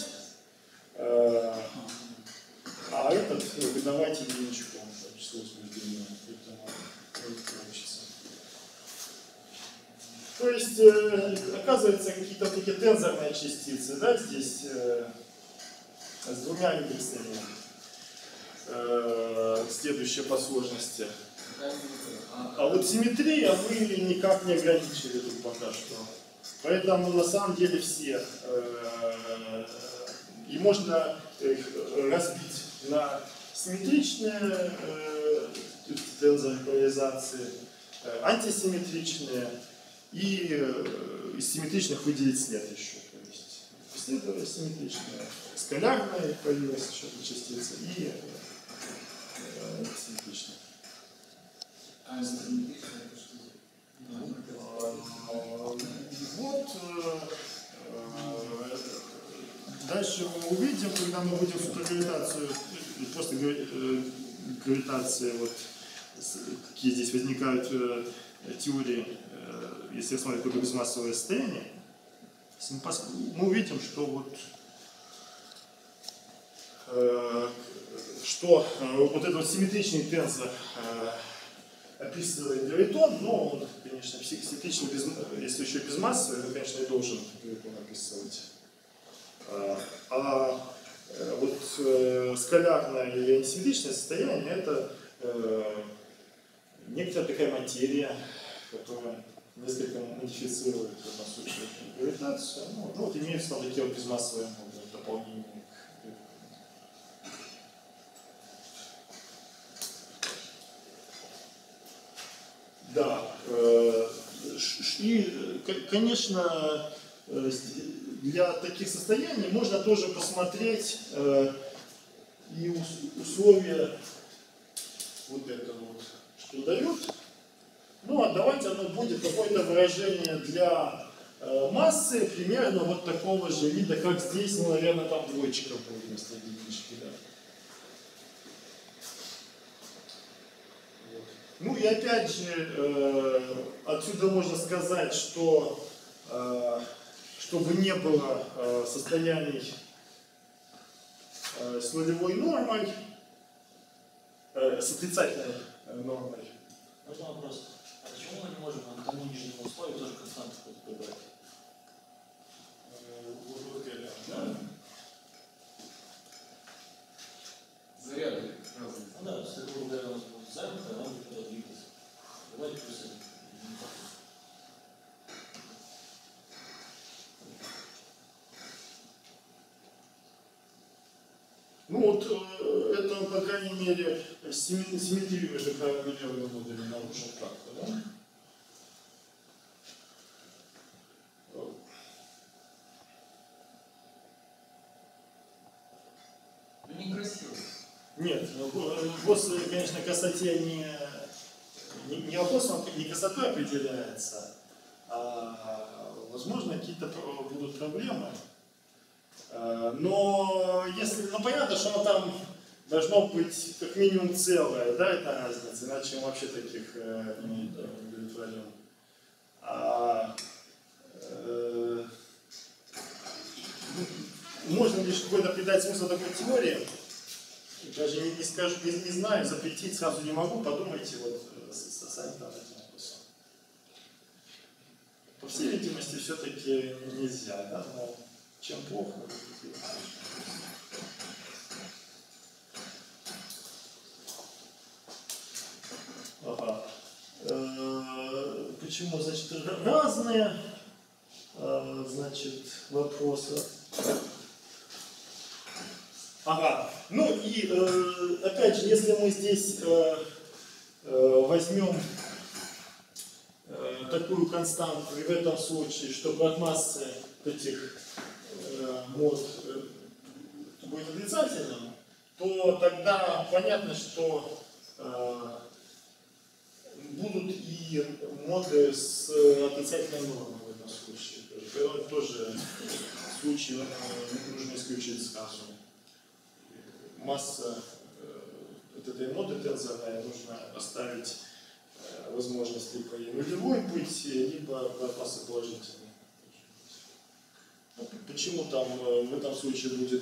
а этот выдавать единичку. Число возбуждения. То есть, оказывается, какие-то такие тензорные частицы, да, здесь с двумя индексами, следующие по сложности. А вот симметрия мы никак не ограничили тут пока что. Поэтому на самом деле все. И можно их разбить на симметричные тензоры поляризации антисимметричные, и из симметричных выделить след еще. То есть последовательно симметричные, скалярные появилась еще частица и симметричные. А симметричные это что? Вот дальше мы увидим, когда мы будем супергравитацию, просто гравитация, вот какие здесь возникают теории, если рассмотреть только безмассовое состояние, мы увидим, что вот этот вот симметричный тензор описывает гравитон, но он, конечно, симметричный, если еще безмассовый, то, конечно, и должен гравитон описывать. Вот скалярное и асимметричное состояние — это некоторая такая материя, которая несколько модифицирует в этом случае гравитацию. Ну, вот имеются там такие вот безмассовые дополнения. Да, и, конечно, для таких состояний можно тоже посмотреть и условия вот это вот, что дают. Ну, а давайте оно будет какое-то выражение для массы примерно вот такого же вида, как здесь, ну, наверное, там двоечка будет вместо единички, да. Вот. Ну и опять же, отсюда можно сказать, что чтобы не было состояний с нулевой нормой, с отрицательной нормой. Можно вопрос? А почему мы не можем к тому нижнему условию тоже константу прибрать? Заряды разные. Ну да, если грубо говоря, у нас будет замкнуто, а нам будет куда-то двигаться. Давайте плюс один. Ну вот это, по крайней мере, симметрию между правыми и левыми модулями нарушит как-то, да? Ну некрасиво. Нет, вопрос, конечно, красоте не вопросом, не красотой определяется, а, возможно, какие-то будут проблемы. Но если, ну понятно, что оно там должно быть как минимум целое, да, это разница, иначе мы вообще таких не удовлетворим. Можно лишь какой-то придать смысл такой теории, даже не скажу, не знаю, запретить сразу не могу, подумайте вот сами над этим вопросом. По всей видимости, все-таки нельзя, да, но чем плохо. Ага. Почему, значит, разные, значит, вопросы. Ага. Ну и опять же, если мы здесь возьмем такую константу, и в этом случае, что от массы этих мод будет отрицательным, то тогда понятно, что будут и моды с отрицательной нормой в этом случае. Это тоже случай нужно исключить сразу. Масса вот этой моды тензорной нужно оставить возможность либо и нулевой быть, либо масса положительной. Почему там в этом случае будет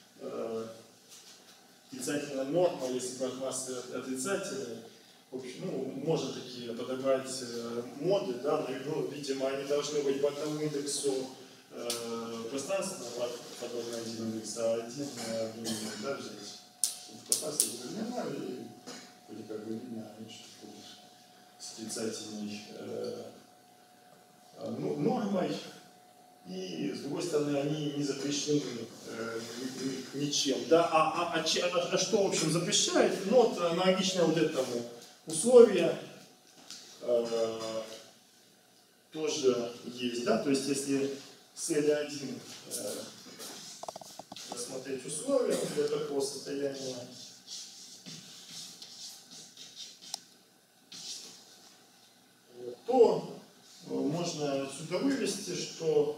отрицательная норма, если масса отрицательная? В общем, ну, можно такие подобрать моды, да, но, видимо, они должны быть по одному индексу пространственного, подобно один индекс, а один линейный, да, взять. Пространство занимаю и вроде как бы линия, они что-то будут с отрицательной нормой. И, с другой стороны, они не запрещены ничем. Да? А что, в общем, запрещает? Ну, вот аналогично вот этому условие. тоже есть, да, то есть если с L1 рассмотреть условия для такого состояния, то можно отсюда вывести, что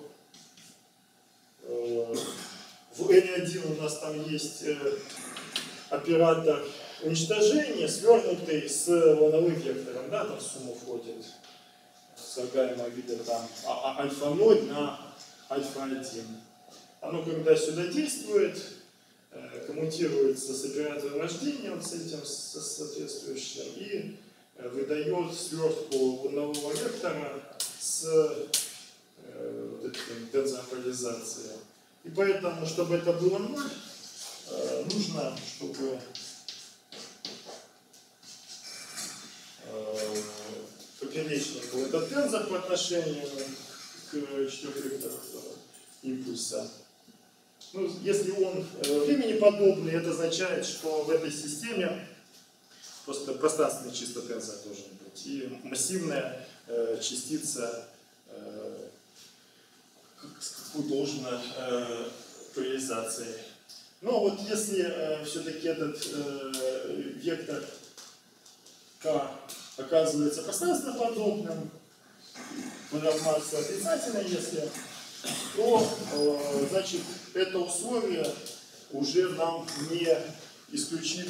в L1 у нас там есть оператор уничтожения, свернутый с волновым вектором, да, там в сумму входит слагаемое вида там альфа-0 на альфа-1. Оно когда сюда действует, коммутируется с оператором рождения, вот с этим соответствующим, и выдает свертку волнового вектора с этим тензором поляризации. И поэтому, чтобы это было 0, нужно, чтобы поперечный был этот тензор по отношению к четырехвектору импульса. Ну, если он времени подобный, это означает, что в этой системе просто пространственный чисто тензор должен быть. И массивная частица с какой-то поляризацией. Но вот если все-таки этот вектор К оказывается пространственно подобным, квадрат-масса отрицательная, если, то значит это условие уже нам не исключит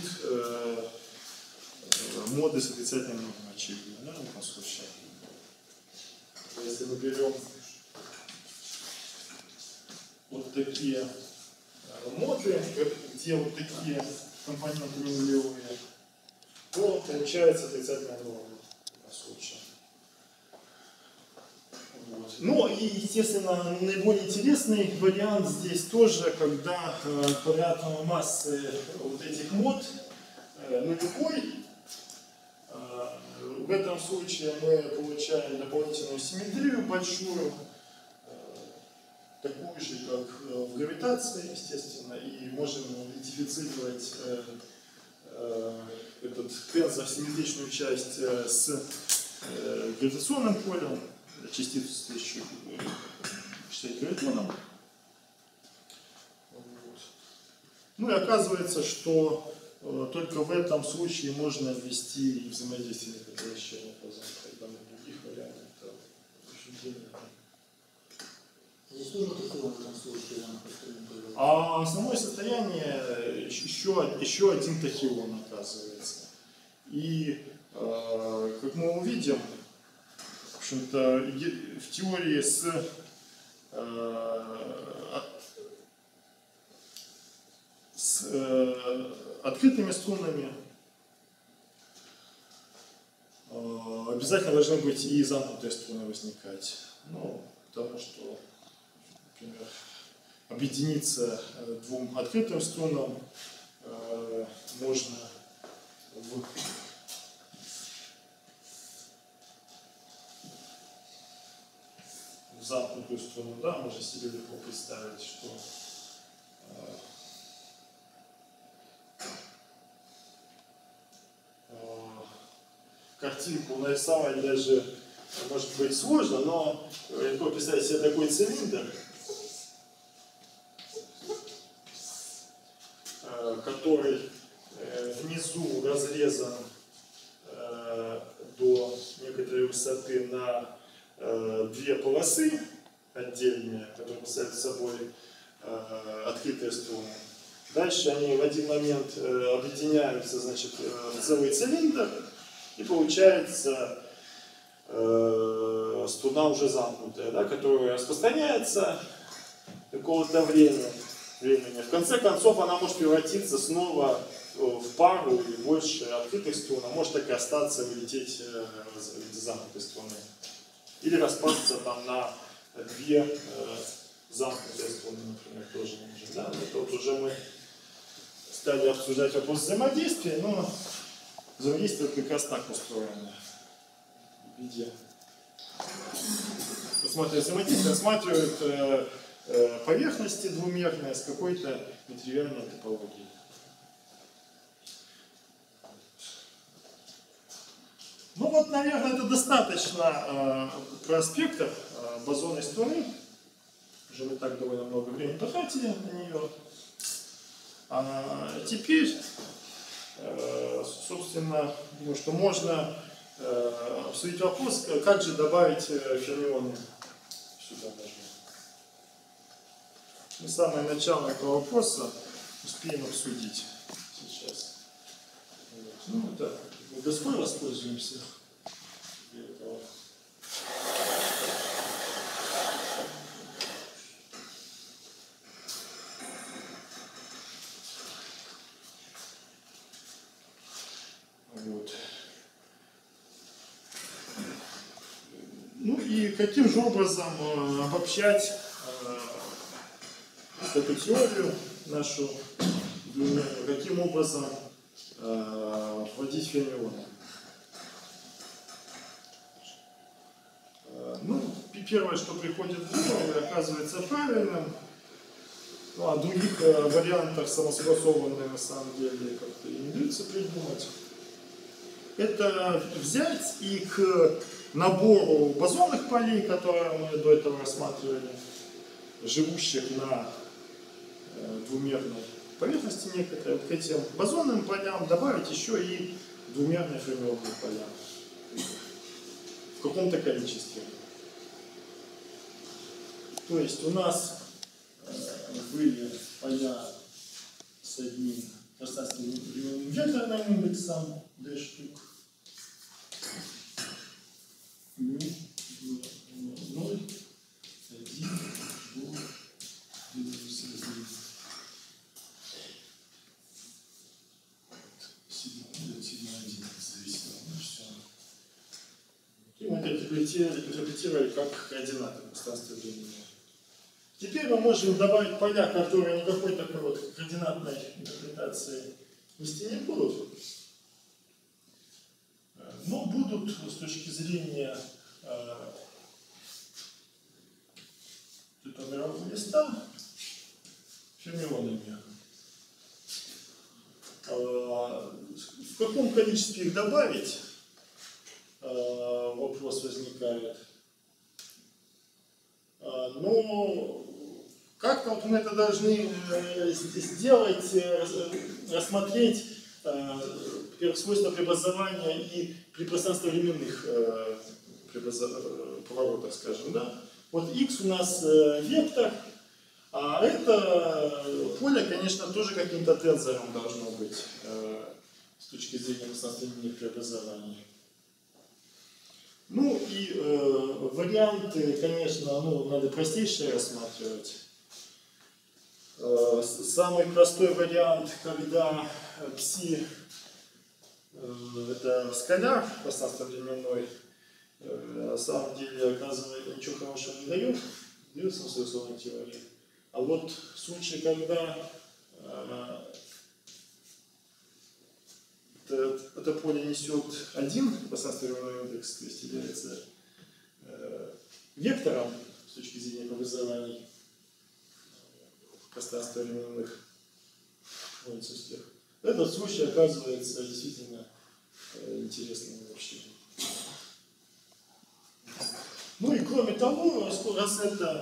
моды с отрицательным номером очевидно, да, в этом случае. Если мы берем вот такие моды, где вот такие компоненты нулевые, то получается отрицательная норма в этом случае. Вот. Ну и, естественно, наиболее интересный вариант здесь тоже, когда квадрат массы вот этих мод нулевой. В этом случае мы получаем дополнительную симметрию большую, такую же, как в гравитации, естественно, и можем идентифицировать этот тензор, симметричную часть с гравитационным полем, частицу еще считать гравитоном. Вот. Ну и оказывается, что только в этом случае можно ввести взаимодействие непрекращающим образом, когда на других вариантах это очень длинно. Здесь тоже такое в этом случае, а основное состояние еще один тахион оказывается. И как мы увидим, в общем-то, в теории с открытыми струнами обязательно должны быть и замкнутые струны возникать. Ну, потому что, например, объединиться двум открытым струнам можно в замкнутую струну, да, можно себе легко представить, что картинку нарисовать даже может быть сложно, но легко представить себе такой цилиндр, который внизу разрезан до некоторой высоты на две полосы отдельные, которые представляют собой открытые струны. Дальше они в один момент объединяются, значит, в целый цилиндр, и получается струна уже замкнутая, да, которая распространяется какого-то времени. В конце концов она может превратиться снова в пару или больше открытых струн, а может так и остаться, вылететь в виде замкнутой струны. Или распасться там на две замкнутые струны, например, тоже может. Да? Это вот уже мы стали обсуждать вопрос взаимодействия, но взаимодействие как раз так устроено. В виде рассматривает взаимодействие, рассматривает поверхности двумерные с какой-то нетривиальной топологией. Ну вот, наверное, это достаточно про спектр бозонной струны. Уже мы так довольно много времени потратили на нее. Теперь, собственно, думаю, что можно обсудить вопрос, как же добавить фермионы сюда даже. Мы самое начало этого вопроса успеем обсудить сейчас. Вот. Ну, это мы доской воспользуемся для этого. Вот. Ну и каким же образом обобщать эту теорию нашу, каким образом вводить фермионы. Ну, первое, что приходит в голову, оказывается правильным. Ну, а других вариантов самосогласованных на самом деле как-то и не удается придумать. Это взять и к набору бозонных полей, которые мы до этого рассматривали, живущих на двумерной поверхности некоторые, к этим бозонным полям добавить еще и двумерные фермионные поля в каком-то количестве. То есть у нас были поля с одним пространственным векторным индексом d штук. 0, 1, 2, и мы это интерпретировали как координаты пространства времени. Теперь мы можем добавить поля, которые никакой такой вот координатной интерпретации нести не будут, но будут с точки зрения этого мирового листа фермионами. В каком количестве их добавить? Вопрос возникает. Но как-то вот мы это должны сделать, рассмотреть свойства преобразования и при пространственно-временных поворотах, скажем, да? Вот x у нас вектор, а это поле, конечно, тоже каким-то тензором должно быть с точки зрения пространственно-временных преобразований. Ну и варианты, конечно, надо простейшие рассматривать. Самый простой вариант, когда пси это скаляр пространственно-временной, на самом деле, оказывается, ничего хорошего не дает, дает самосогласованной теории. А вот в случае, когда это поле несет один пространственно-временной индекс, то есть является вектором с точки зрения преобразований пространственно-временных отсутствиях, этот случай оказывается действительно интересным вообще. Ну и кроме того, раз это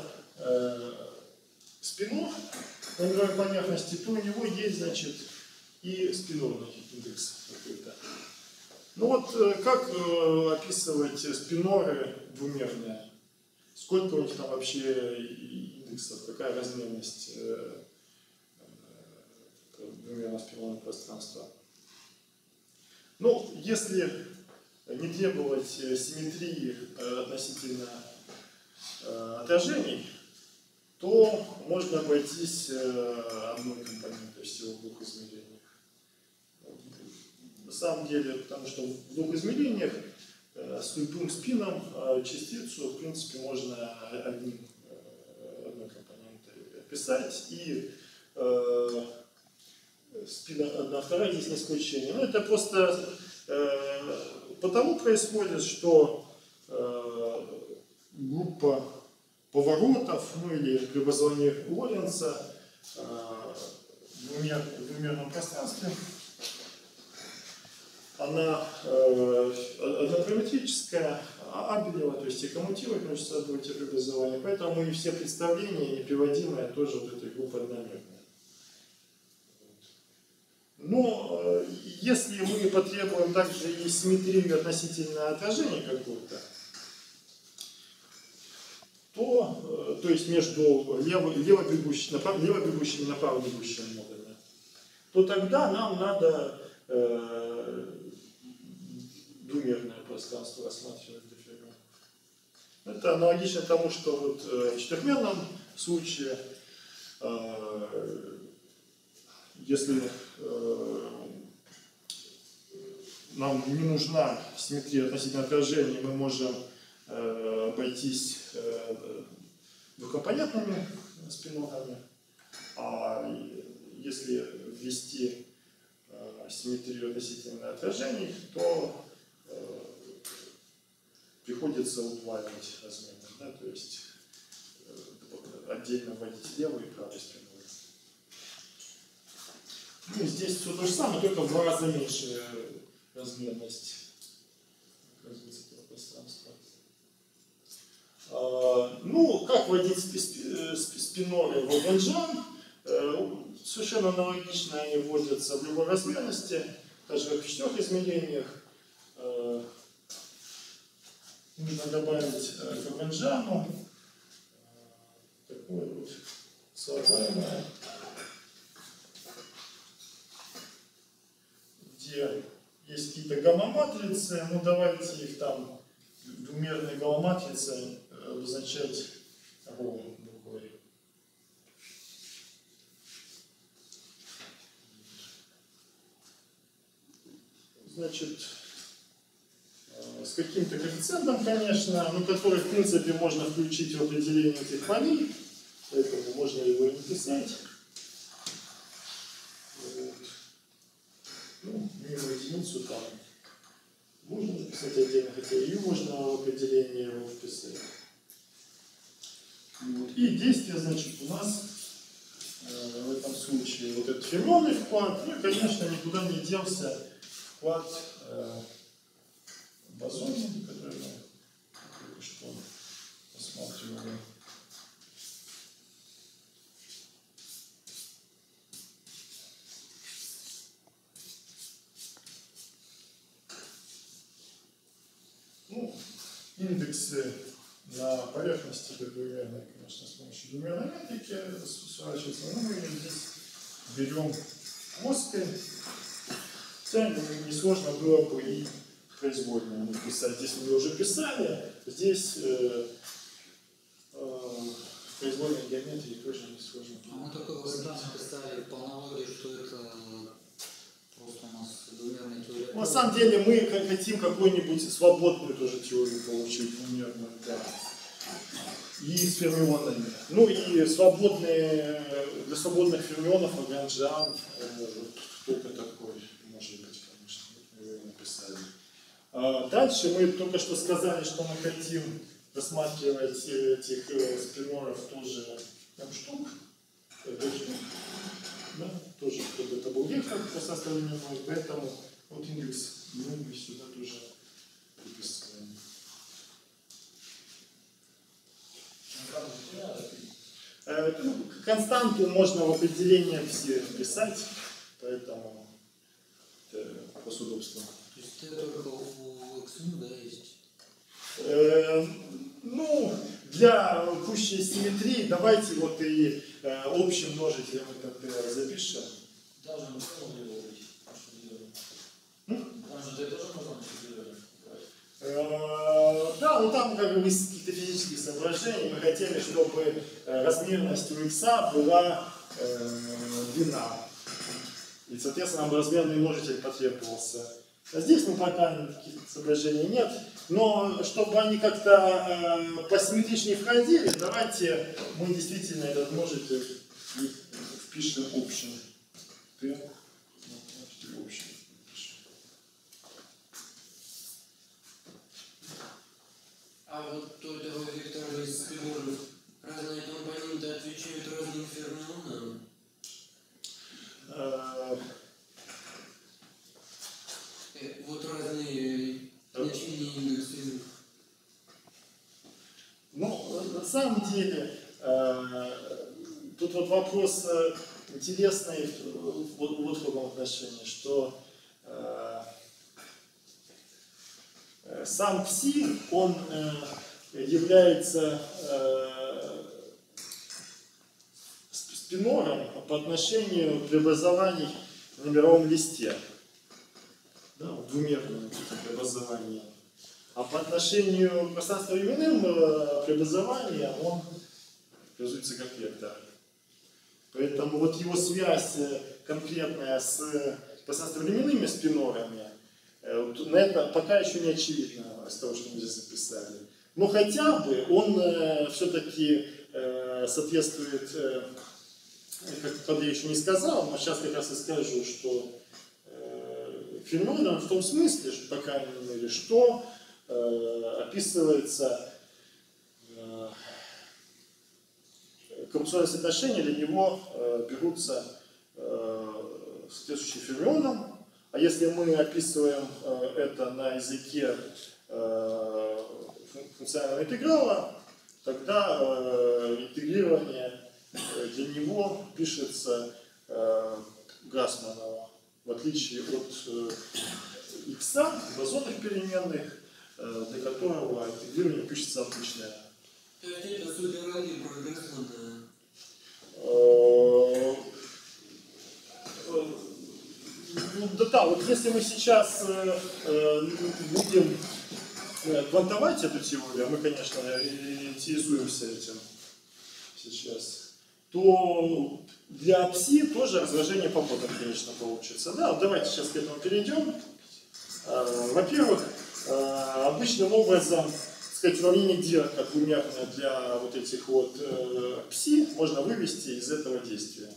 спинор на мировой поверхности, то у него есть, значит, и спинорный индекс какой-то. Ну вот как описывать спиноры двумерные? Сколько у них там вообще индексов, какая размерность двумерного спинорного пространства? Ну, если не требовать симметрии относительно отражений, то можно обойтись одной компонентой всего в двух измерениях. На самом деле, потому что в двух измерениях с любым спином частицу, в принципе, можно одной компонентой описать, и спин 1/2 здесь не исключение. Но это просто потому происходит, что группа поворотов, или преобразование Лоренца в двумерном пространстве, она однопараметрическая, абелева, то есть и коммутирует между собой те преобразования, поэтому и все представления неприводимые тоже вот этой группы одномерные. Но если мы потребуем также и симметрию относительно отражения какого-то, то есть между левобегущими и направо бегущими модулями, то тогда нам надо двумерное пространство рассматривать для фермионов. Это аналогично тому, что вот в четырехмерном случае, если нам не нужна симметрия относительно отражения, мы можем обойтись двухкомпонентными спинорами, а если ввести симметрию относительно отражений, то приходится удваивать размерность, да, то есть отдельно вводить левую и правую спиноры. Ну, здесь все то же самое, только в 2 раза меньше размерность этого пространства. Ну, как вводить спиноры в Лагранжан? Совершенно аналогично они вводятся в любой размерности, даже как в 4 измерениях. Нужно добавить к Лагранжану такое вот слагаемое, где есть какие-то гамма-матрицы, ну давайте их там двумерные гамма-матрицы обозначать ровно буквой. Значит, с каким-то коэффициентом, конечно, но который, в принципе, можно включить в определение этих полей, поэтому можно его не писать. Вот. Ну, мимо единицу там можно записать отдельно, хотя и можно в определение его вписать. Вот. И действие, значит, у нас в этом случае вот этот фермионный вклад, ну и, конечно, никуда не делся вклад бозона, который мы только что рассматривали. Ну, индексы на поверхности двумерной, конечно, с помощью двумерной метрики сворачиваются, но мы здесь берем плоской. Хотя несложно было бы и произвольно написать. Здесь мы уже писали, здесь произвольной геометрии тоже несложно. А мы только в этом писали по аналогии, что это просто у нас двумерная теория. На самом деле мы хотим какую-нибудь свободную тоже теорию получить, двумерную, да. И с фермионами. Ну и свободные, для свободных фермионов Лагранжан только такой может быть, конечно, мы его написали. Дальше мы только что сказали, что мы хотим рассматривать этих спиноров тоже штук. Да, тоже, чтобы это был вектор по составлению, поэтому вот индекс мы сюда тоже приписываем. Константу можно в определение все писать, поэтому это просто удобство. То есть это только у XMU, да, есть? Ну, для пущей симметрии давайте вот и общим множителем это запишем. Даже мы можем его быть. Там же ты тоже можно моделировать. Да, ну там как бы из каких-то физических соображений мы хотели, чтобы размерность у x была длина. И, соответственно, нам размерный множитель потребовался. А здесь мы пока никаких соображений нет. Но чтобы они как-то посимметричнее входили, давайте мы действительно этот множитель впишем общим. А вот у этого вектора из спиноров разные компоненты отвечают разным фермионам. вот разные значения индексы. Ну, на самом деле, тут вот вопрос интересный вот в каком отношении, что сам пси, он является спинором по отношению к преобразованию на мировом листе, да, в двумерном преобразовании. А по отношению к пространственно-временным преобразованиям он образуется как вектор. Поэтому вот его связь конкретная с пространственно-временными спинорами, на это пока еще не очевидно из того, что мы здесь записали. Но хотя бы он все-таки соответствует, как правда, я еще не сказал, но сейчас как раз и скажу, что феноменом в том смысле, что, по крайней мере, что описывается коррупционные соотношения, для него берутся соответствующим фермионом. А если мы описываем это на языке функционального интеграла, тогда интегрирование для него пишется Грассманова, в отличие от x, бозонных переменных, для которого интегрирование пишется обычное. То есть это суперальный Грассмана. Ну, да, вот если мы сейчас будем квантовать эту теорию, а мы, конечно, интересуемся этим сейчас, то для пси тоже разложение по модам, конечно, получится. Да, вот давайте сейчас к этому перейдем. Во-первых, обычным образом, сказать, уравнение Дирака двумерное для вот этих вот пси можно вывести из этого действия.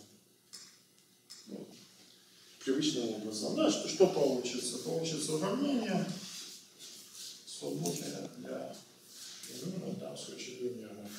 Привычным образом. Да, что получится? Получится уравнение свободное для там, в случае двумерных.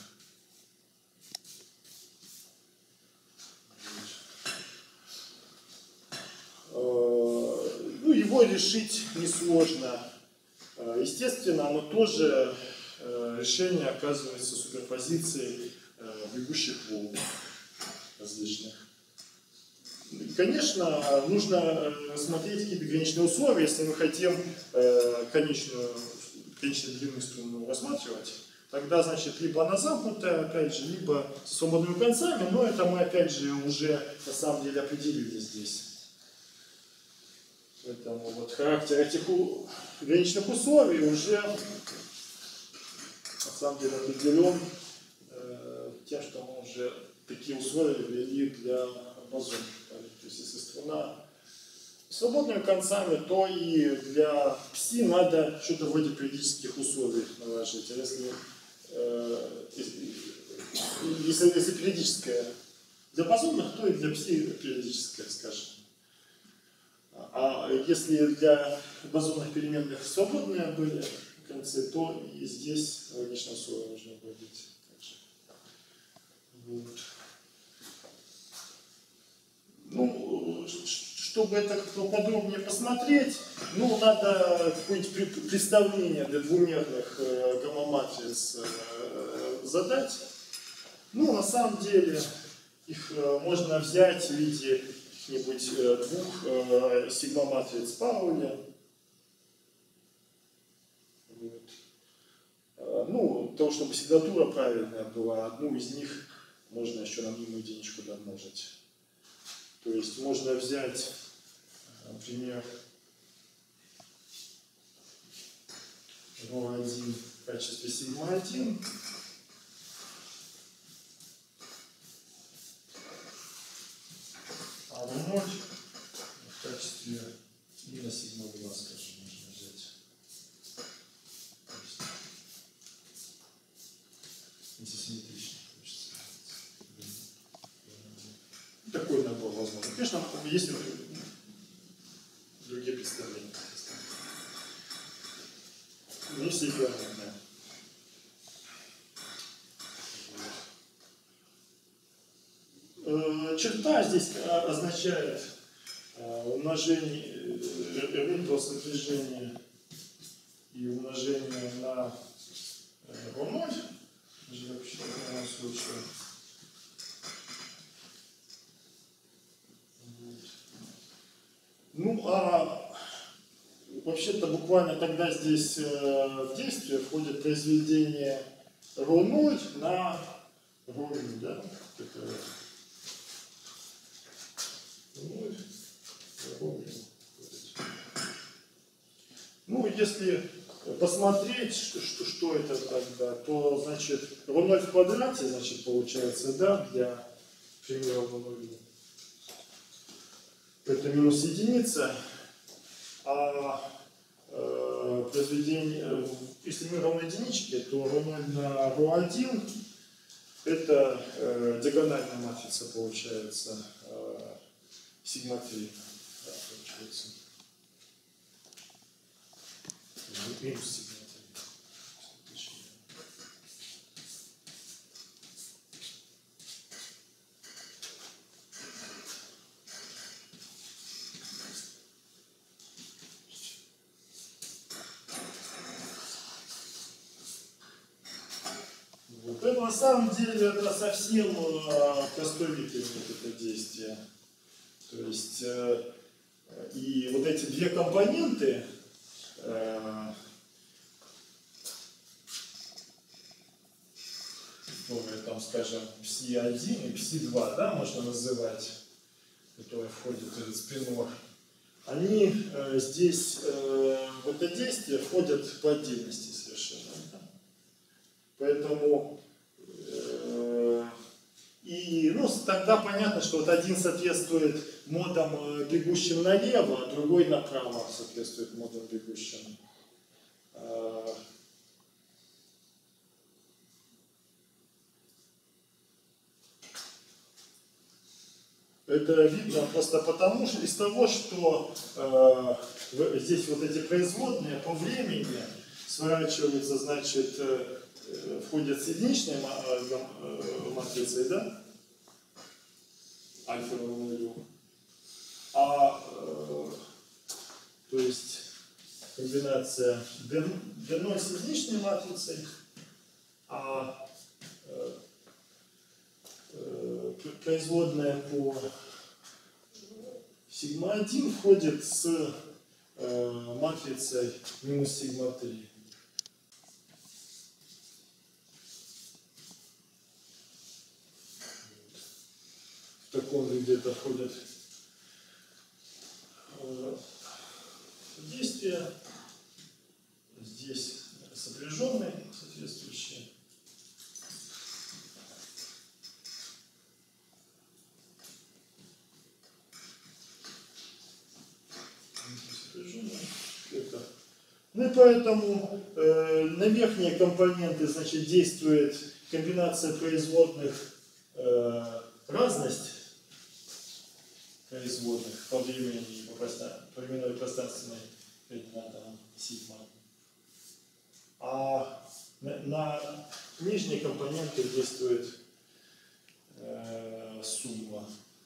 Ну, его решить несложно. Естественно, оно тоже решение оказывается суперпозицией бегущих волн различных. Конечно, нужно смотреть какие-то граничные условия, если мы хотим конечную длинную струну рассматривать. Тогда, значит, либо она замкнутая, опять же, либо с свободными концами, но это мы, опять же, уже на самом деле определили здесь. Поэтому вот характер этих граничных условий уже на самом деле определен тем, что мы уже такие условия ввели для бозонов. То есть если струна с свободными концами, то и для пси надо что-то вроде периодических условий наложить. А если периодическое для бозонных, то и для пси периодическое, скажем. А если для бозонных переменных свободные были концы, то и здесь логичное условие нужно вводить. Вот. Ну, чтобы это как-то подробнее посмотреть, ну, надо какое-нибудь представление для двумерных гамма-матриц задать. Ну, на самом деле, их можно взять в виде каких-нибудь двух сигма-матриц Пауля. Вот. Ну, для того, чтобы сигнатура правильная была, одну из них можно еще на мнимую единичку домножить. То есть можно взять, например, ρ1 в качестве сигма-1, а ρ0 в качестве минус сигма-2, скажем, можно взять. Антисимметрично хочется. Такой набор возможно. Конечно, есть другие представления. Не все эквивалентные. Черта здесь означает умножение, R просто движение и умножение на ρ0, вообще в данном случае. Ну, а вообще-то буквально тогда здесь в действие входит произведение ρ0 на ρ1, да? Это ρ0 на ρ1. Ну, если посмотреть, что это тогда, то, значит, ρ0 в квадрате, значит, получается, да, для примера ρ0. Это минус единица, а произведение, если мы равно единичке, то ρ0 на ρ1 это диагональная матрица получается, сигма 3, да, получается. Минус сигма 3. Вот это на самом деле это совсем простой вид имеет это действие. То есть и вот эти две компоненты, там, скажем, psi1 и psi2, да, можно называть, которые входят в этот спинор, они здесь в это действие входят по отдельности совершенно. Да? Поэтому и ну, тогда понятно, что вот один соответствует модам, бегущим налево, а другой направо соответствует модам, бегущим. Это видно просто потому, что из того, что здесь вот эти производные по времени сворачиваются, значит, входят с единичной матрицей, да? Альфа равно нулю. То есть комбинация D0 с единичной матрицей, а производная по сигма-1 входит с матрицей минус сигма-3. В таком виде это входит в действие. Здесь сопряженные соответствующие. Ну и поэтому на верхние компоненты, значит, действует комбинация производных разность производных по времени и по временной пространственной координатам сигма. А на нижние компоненты действует сумма.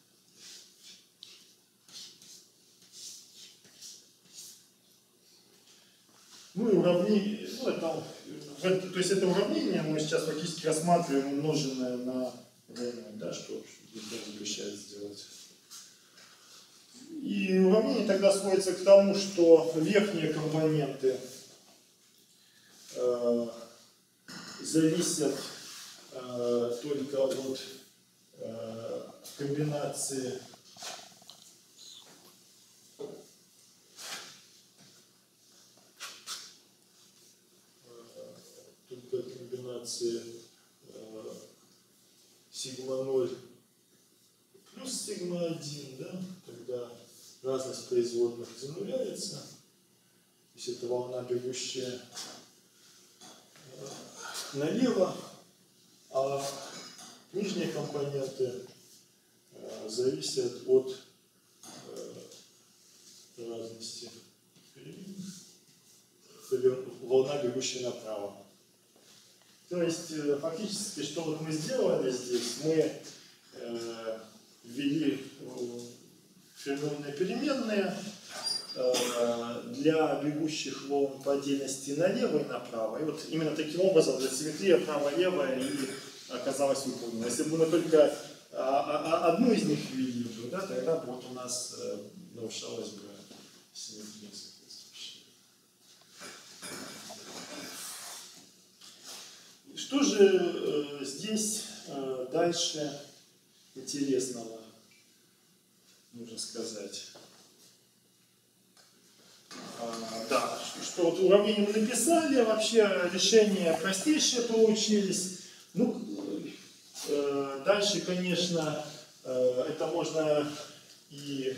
Ну и уравнение, ну, то есть это уравнение мы сейчас фактически рассматриваем умноженное на равное, да, что обещает сделать. И уравнение тогда сводится к тому, что верхние компоненты зависят только от комбинации сигма 0 плюс сигма 1, да, когда разность производных зануляется. То есть это волна, бегущая налево, а нижние компоненты зависят от разности. Волна, бегущая направо. То есть фактически, что вот мы сделали здесь, мы ввели фермионные переменные, для бегущих волн по отдельности налево и направо. И вот именно таким образом для симметрия право-лево и оказалась выполнена. Если бы мы только одну из них ввели, да, тогда бы вот у нас нарушалась бы симметрия соответствующая. Что же здесь дальше интересного нужно сказать? Да, что вот уравнение мы написали, вообще решения простейшие получились. Ну, дальше, конечно, это можно и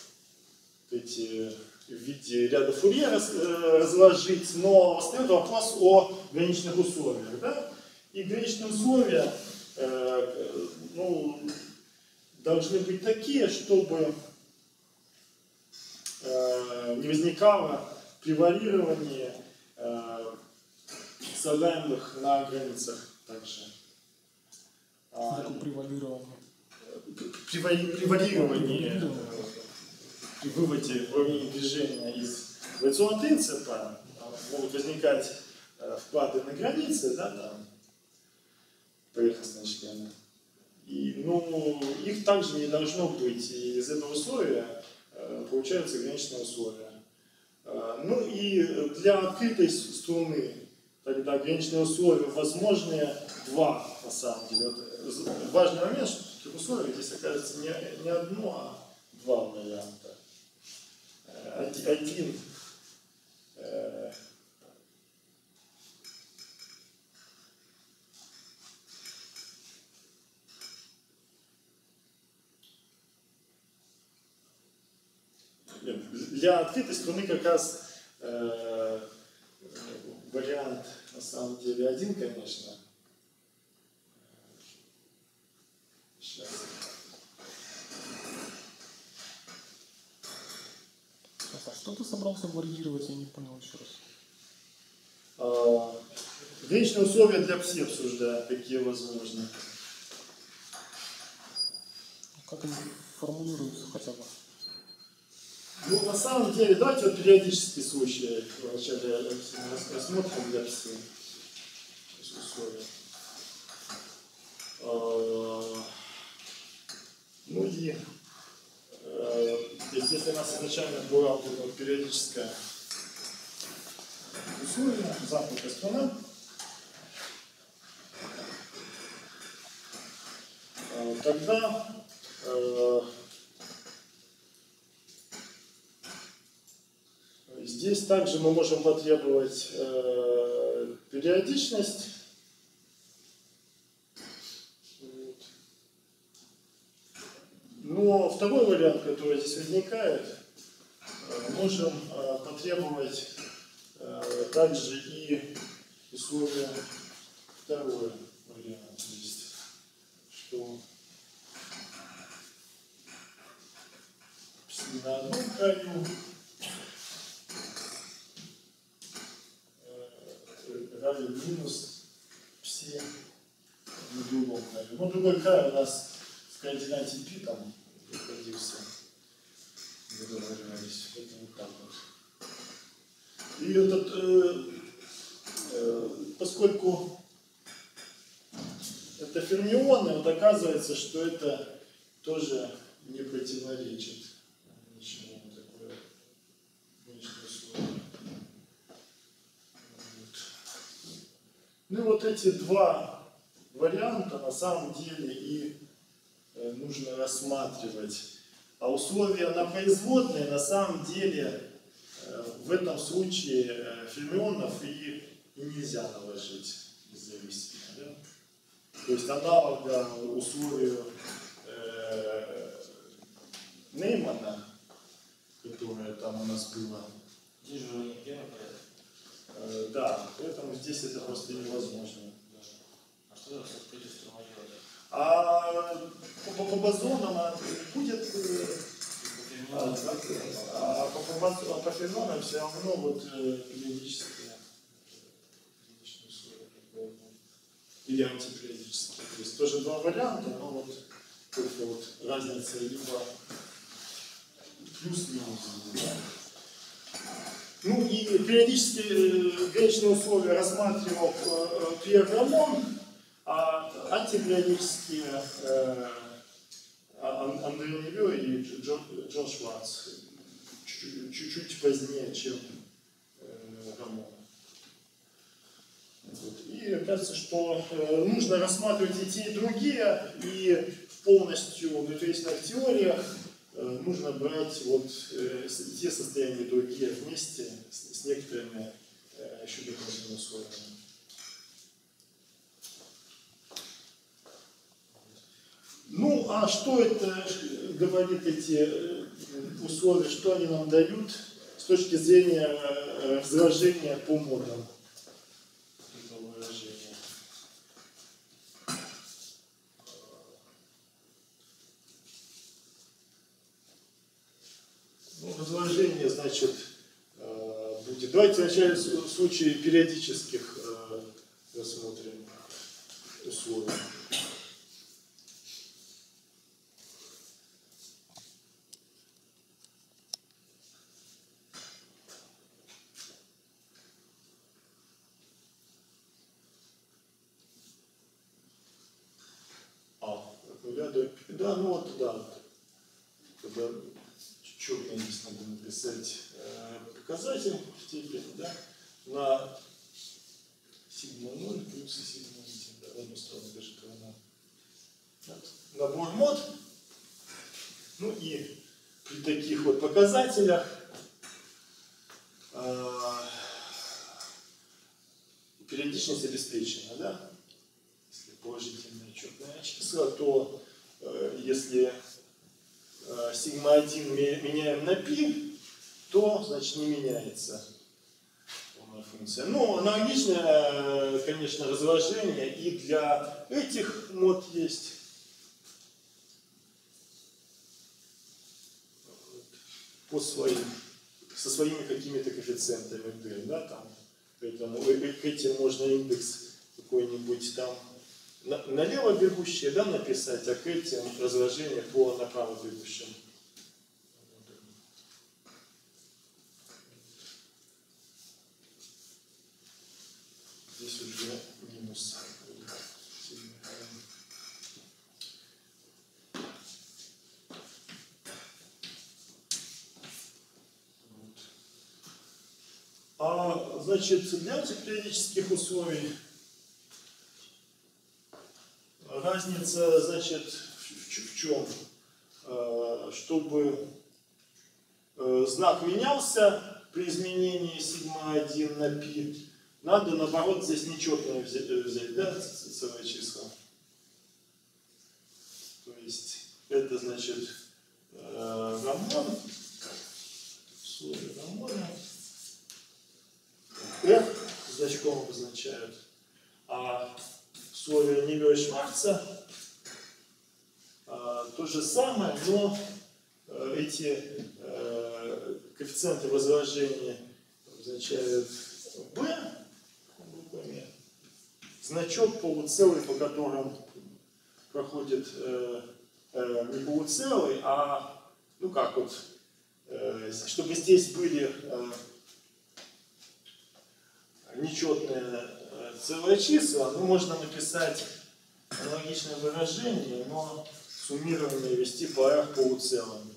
в виде ряда Фурье разложить, но встает вопрос о граничных условиях. Да? И граничные условия ну, должны быть такие, чтобы не возникало превалирование слагаемых на границах также. Такое превалирование. Превалирование при выводе уравнения движения из вариационного принципа могут возникать вклады на границы, да, там, поверхностные члены. И, ну, их также не должно быть. И из этого условия получаются граничные условия. Ну и для открытой струны тогда граничные условия возможны два, на самом деле. Вот важный момент, что в таких условиях здесь окажется не одно, а два варианта. Один для открытой струны как раз вариант на самом деле один, конечно. Сейчас. А что ты собрался варьировать, я не понял еще раз. Граничные условия для пси обсуждаем, какие возможны. Как они формулируются хотя бы? Ну, на самом деле, давайте вот периодические случаи вначале рассмотрим для пси. Условия. Ну и если у нас изначально была вот эта вот периодическая условие, замкнутая струна, тогда здесь также мы можем потребовать периодичность. Но второй вариант, который здесь возникает, можем потребовать также и условия второй вариант есть, что пси на одном краю равен минус пси на другом краю. Но другой край у нас в координате π там находился. Договорились. Поэтому вот так вот. И этот, поскольку это фермионы, вот оказывается, что это тоже не противоречит ничему такое конечное условие. Ну и вот эти два варианта на самом деле и нужно рассматривать. А условия на производные на самом деле в этом случае фермионов и нельзя наложить независимо. Да? То есть аналога условию Неймана, которое там у нас было. Здесь же не первый порядок. Да, поэтому здесь это просто невозможно. А что это с открытой струной делать? А по бозонам будет, по фермионам все равно вот периодические условия или антипериодические. То есть тоже два варианта, но вот только вот разница либо плюс-минус. Да? Ну и периодически граничные условия рассматривал Пьер Рамон, а антипериодические Андре Неве и Джон Шварц. Чуть-чуть позднее, чем Рамон. И кажется, что нужно рассматривать и те, и другие, и полностью в нетуристных теориях нужно брать вот те состояния, другие вместе с некоторыми еще дополнительными условиями. Ну, а что это говорит, эти условия, что они нам дают с точки зрения возражения по модам этого выражения? Ну, разложение, значит, будет. Давайте вначале в случае периодических рассмотрим условия. Да, ну вот, да. Тогда четко здесь надо написать показатель степени, да, на сигма 0 плюс сигма 1, да, в одну сторону даже на набор мод. Ну и при таких вот показателях периодичность обеспечена, да? Если положительные четные числа, то если сигма 1 меняем на π, то, значит, не меняется полная функция. Ну, аналогичное, конечно, разложение и для этих мод есть. По своим, со своими какими-то коэффициентами d, да, там. Поэтому к этим можно индекс какой-нибудь там налево бегущие, да, написать, а к этим разложение по направо бегущим. Здесь уже минус. А, значит, для антипериодических условий разница, значит, в чем? Чтобы знак менялся при изменении сигма 1 на π, надо, наоборот, здесь нечетное взять, да, целые числа. То есть, это, значит, Рамон, условия Рамона, F значком обозначают, а условия Неве и Шварца то же самое, но эти коэффициенты возражения обозначают B буквами, значок полуцелый, по которым проходит не полуцелый, а, ну как вот, чтобы здесь были нечетные целые числа, ну, можно написать аналогичное выражение, но суммирование вести по r полуцелым.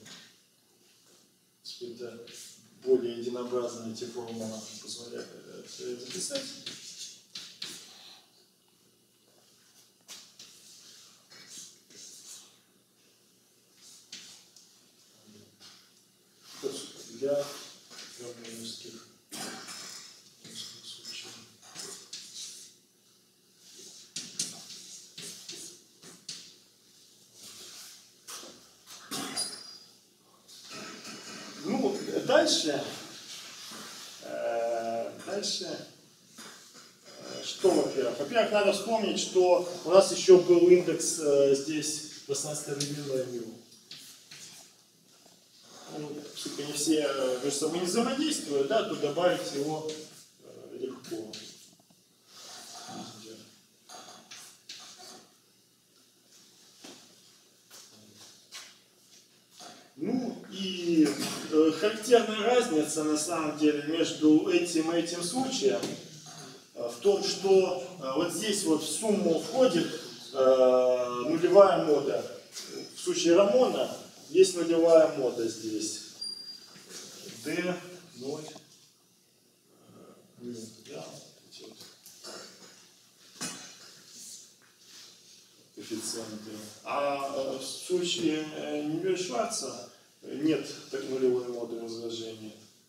Это более единообразная эти формулы позволяет записать. Для равноузких случаев. Ну, дальше, что, во-первых? Во-первых, надо вспомнить, что у нас еще был индекс здесь пространственно-временной μ. Ну, поскольку не все между собой не взаимодействуют, да, то добавить его легко. Ну и характерная разница на самом деле между этим и этим случаем в том, что вот здесь вот в сумму входит нулевая мода. В случае Рамона есть нулевая мода здесь. D0. Да, коэффициенты. А в случае Нивель-Шварца нет так нулевой моды возражения.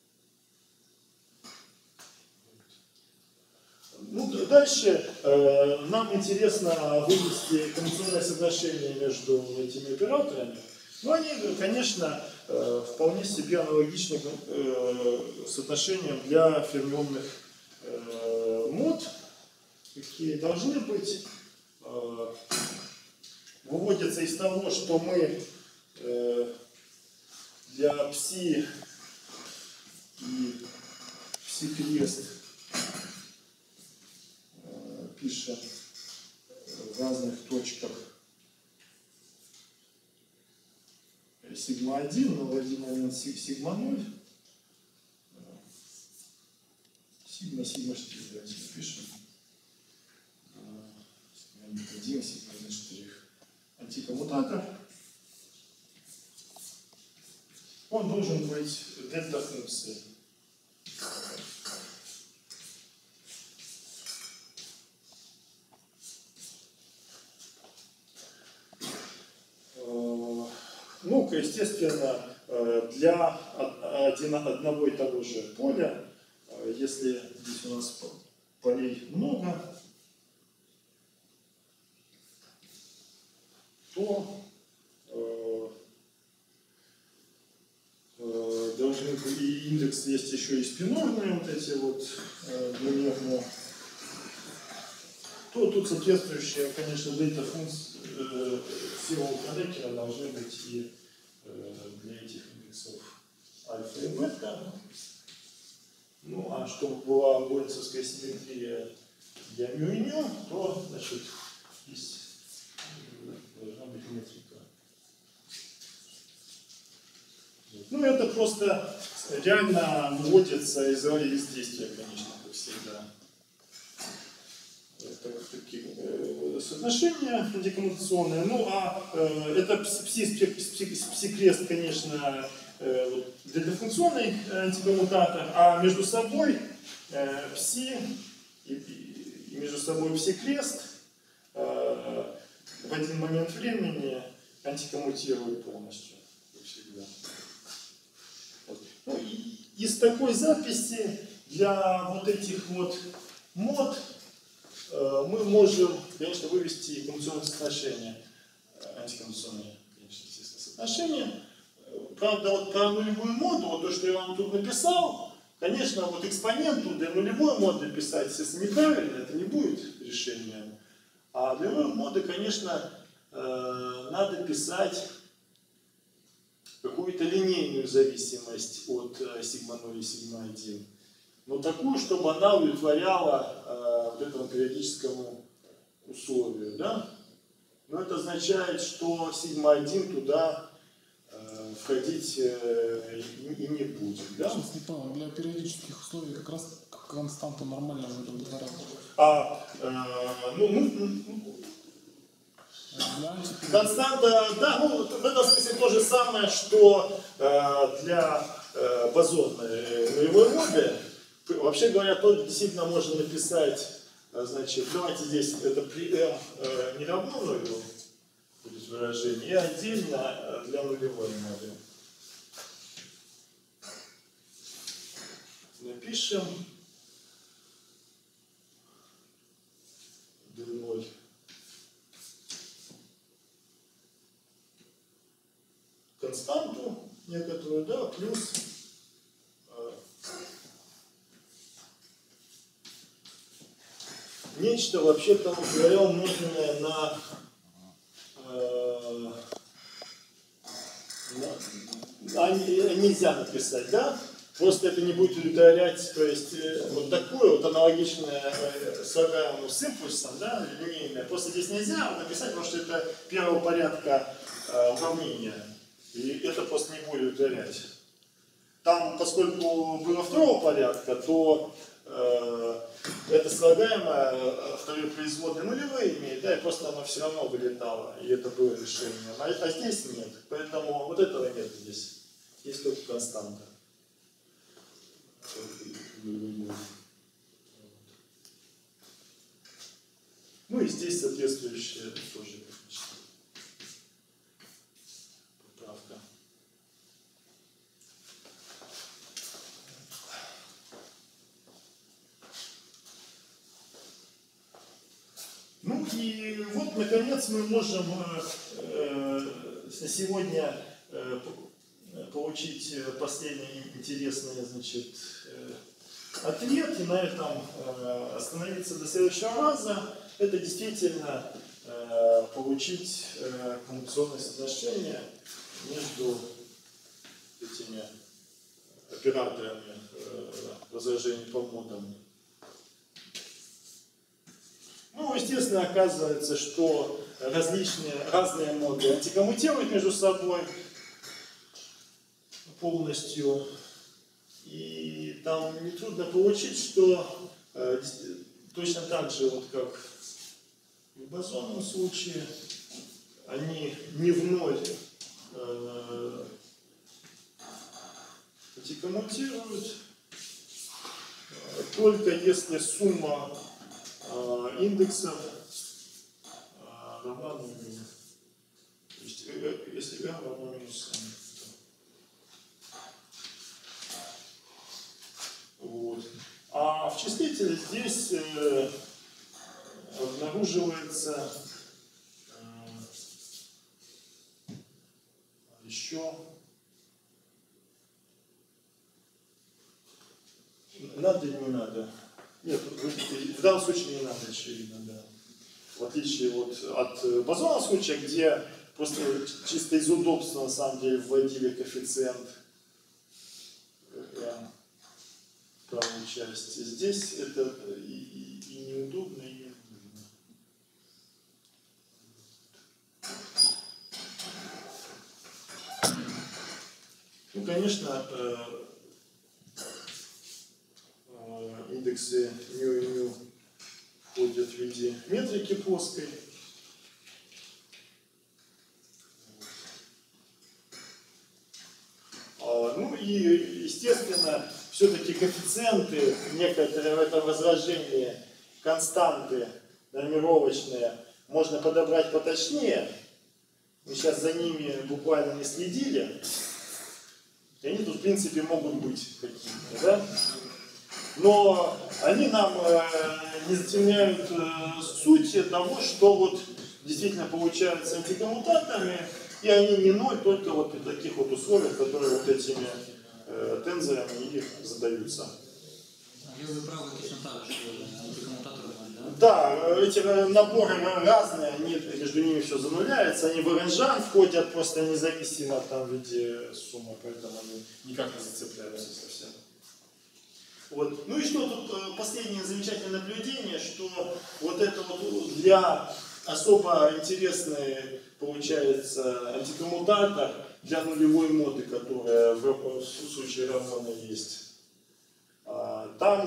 Ну, дальше нам интересно вывести комбинационное соотношение между этими операторами. Но они, конечно, вполне себе аналогичны соотношениям для фермионных мод, какие должны быть. Выводится из того, что мы для пси и пси-крест пишем в разных точках сигма 1, но в один момент сигма 0. Сигма штрих, давайте напишем. Сигма 1, сигма 1 штрих. Антикоммутатор. Он должен быть дельта функции. Ну, естественно, для одного и того же поля, если здесь у нас полей много, то должны быть, и индекс есть еще и спинорные, вот эти вот двумерные, то тут соответствующие, конечно, дельта функции силового коллектора должны быть и для этих индексов альфа и бета. Ну, а чтобы была больцевская симметрия для мю и ню, то, значит, здесь должна быть метрика. Ну, это просто реально выводится из действия, конечно, как всегда. Такие соотношения антикоммутационные. Ну, а это пси-крест, конечно, дельтафункционный антикоммутатор, а между собой пси и между собой пси-крест в один момент времени антикоммутируют полностью, как всегда. Вот. Ну, из такой записи для вот этих вот мод мы можем, конечно, вывести коммутационное соотношение, антикоммутационное, конечно, естественно, соотношение. Правда, вот про нулевую моду, вот то, что я вам тут написал, конечно, вот экспоненту для нулевой моды писать, естественно, неправильно, это не будет решением. А для нулевой моды, конечно, надо писать какую-то линейную зависимость от сигма 0 и сигма 1. Но такую, чтобы она удовлетворяла вот этому периодическому условию, да? Но это означает, что сигма 1 туда входить и не будет, да? Сейчас не понял, для периодических условий как раз константа нормально удовлетворяет. Константа, да, ну в этом смысле то же самое, что для бозонной нулевой моды. Вообще говоря, то действительно можно написать, значит, давайте здесь это при m не равно нулю будет выражение, и отдельно для нулевой моды. Напишем d0 константу некоторую, да, плюс нечто, вообще-то, говоря, умноженное на нельзя написать, да? Просто это не будет удовлетворять, то есть вот такое вот аналогичное слагаемому с импульсом, да, линейное. Просто здесь нельзя написать, потому что это первого порядка уравнения. И это просто не будет удовлетворять. там, поскольку было второго порядка, то это слагаемое вторые производные нулевые имеет, да, и просто оно все равно вылетало, и это было решение. А здесь нет, поэтому вот этого нет здесь. Есть только константа. Ну и здесь соответствующая тоже поправка. Ну и вот, наконец, мы можем сегодня получить последний интересный, значит, ответ, и на этом остановиться до следующего раза. Это действительно получить коммутационное соотношение между этими операторами возражений по модам. Ну, естественно, оказывается, что разные моды антикоммутируют между собой полностью. И там нетрудно получить, что точно так же, вот как в бозонном случае, они не в ноль антикоммутируют, только если сумма индексов равна нулю. То есть, если r равно минус n. Вот. А в числителе здесь обнаруживается еще надо или не надо. Нет, в данном случае не надо, очевидно, да. В отличие вот от бозонного случая, где просто чисто из удобства на самом деле вводили коэффициент в правую часть. Здесь это и неудобно, и не нужно. Ну, конечно, индексы μ и μ входят в виде метрики плоской. Ну и, естественно, все-таки коэффициенты, некоторые в этом возражении, константы нормировочные, можно подобрать поточнее. Мы сейчас за ними буквально не следили. И они тут, в принципе, могут быть какими-то, да? Но они нам не затемняют суть того, что вот действительно получаются антикоммутаторами, и они не ноль, только вот при таких вот условиях, которые вот этими тензорами и задаются. Левый и правый точно так же, антикоммутаторы, да? Да, эти наборы разные, они, между ними все зануляется, они в оранжан входят просто независимо там в виде суммы, поэтому они никак не зацепляются совсем. Вот. Ну и что тут последнее замечательное наблюдение, что вот это вот для особо интересный получается антикоммутатор для нулевой моды, которая в случае равно есть. Там...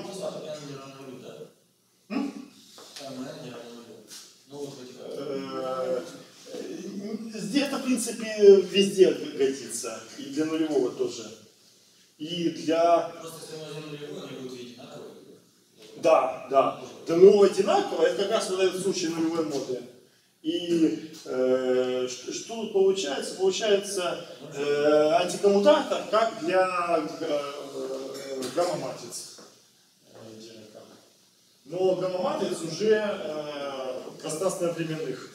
Здесь это, в принципе, везде годится. И для нулевого тоже. И для... Просто если мы возьмем нулевую, они будут одинаковые. Да, да. Для нулевого одинаково, это как раз вот этот случай нулевой моды. И что тут получается? Получается антикоммутатор как для гамма-матриц. Но гамма-матриц уже пространственно-временных.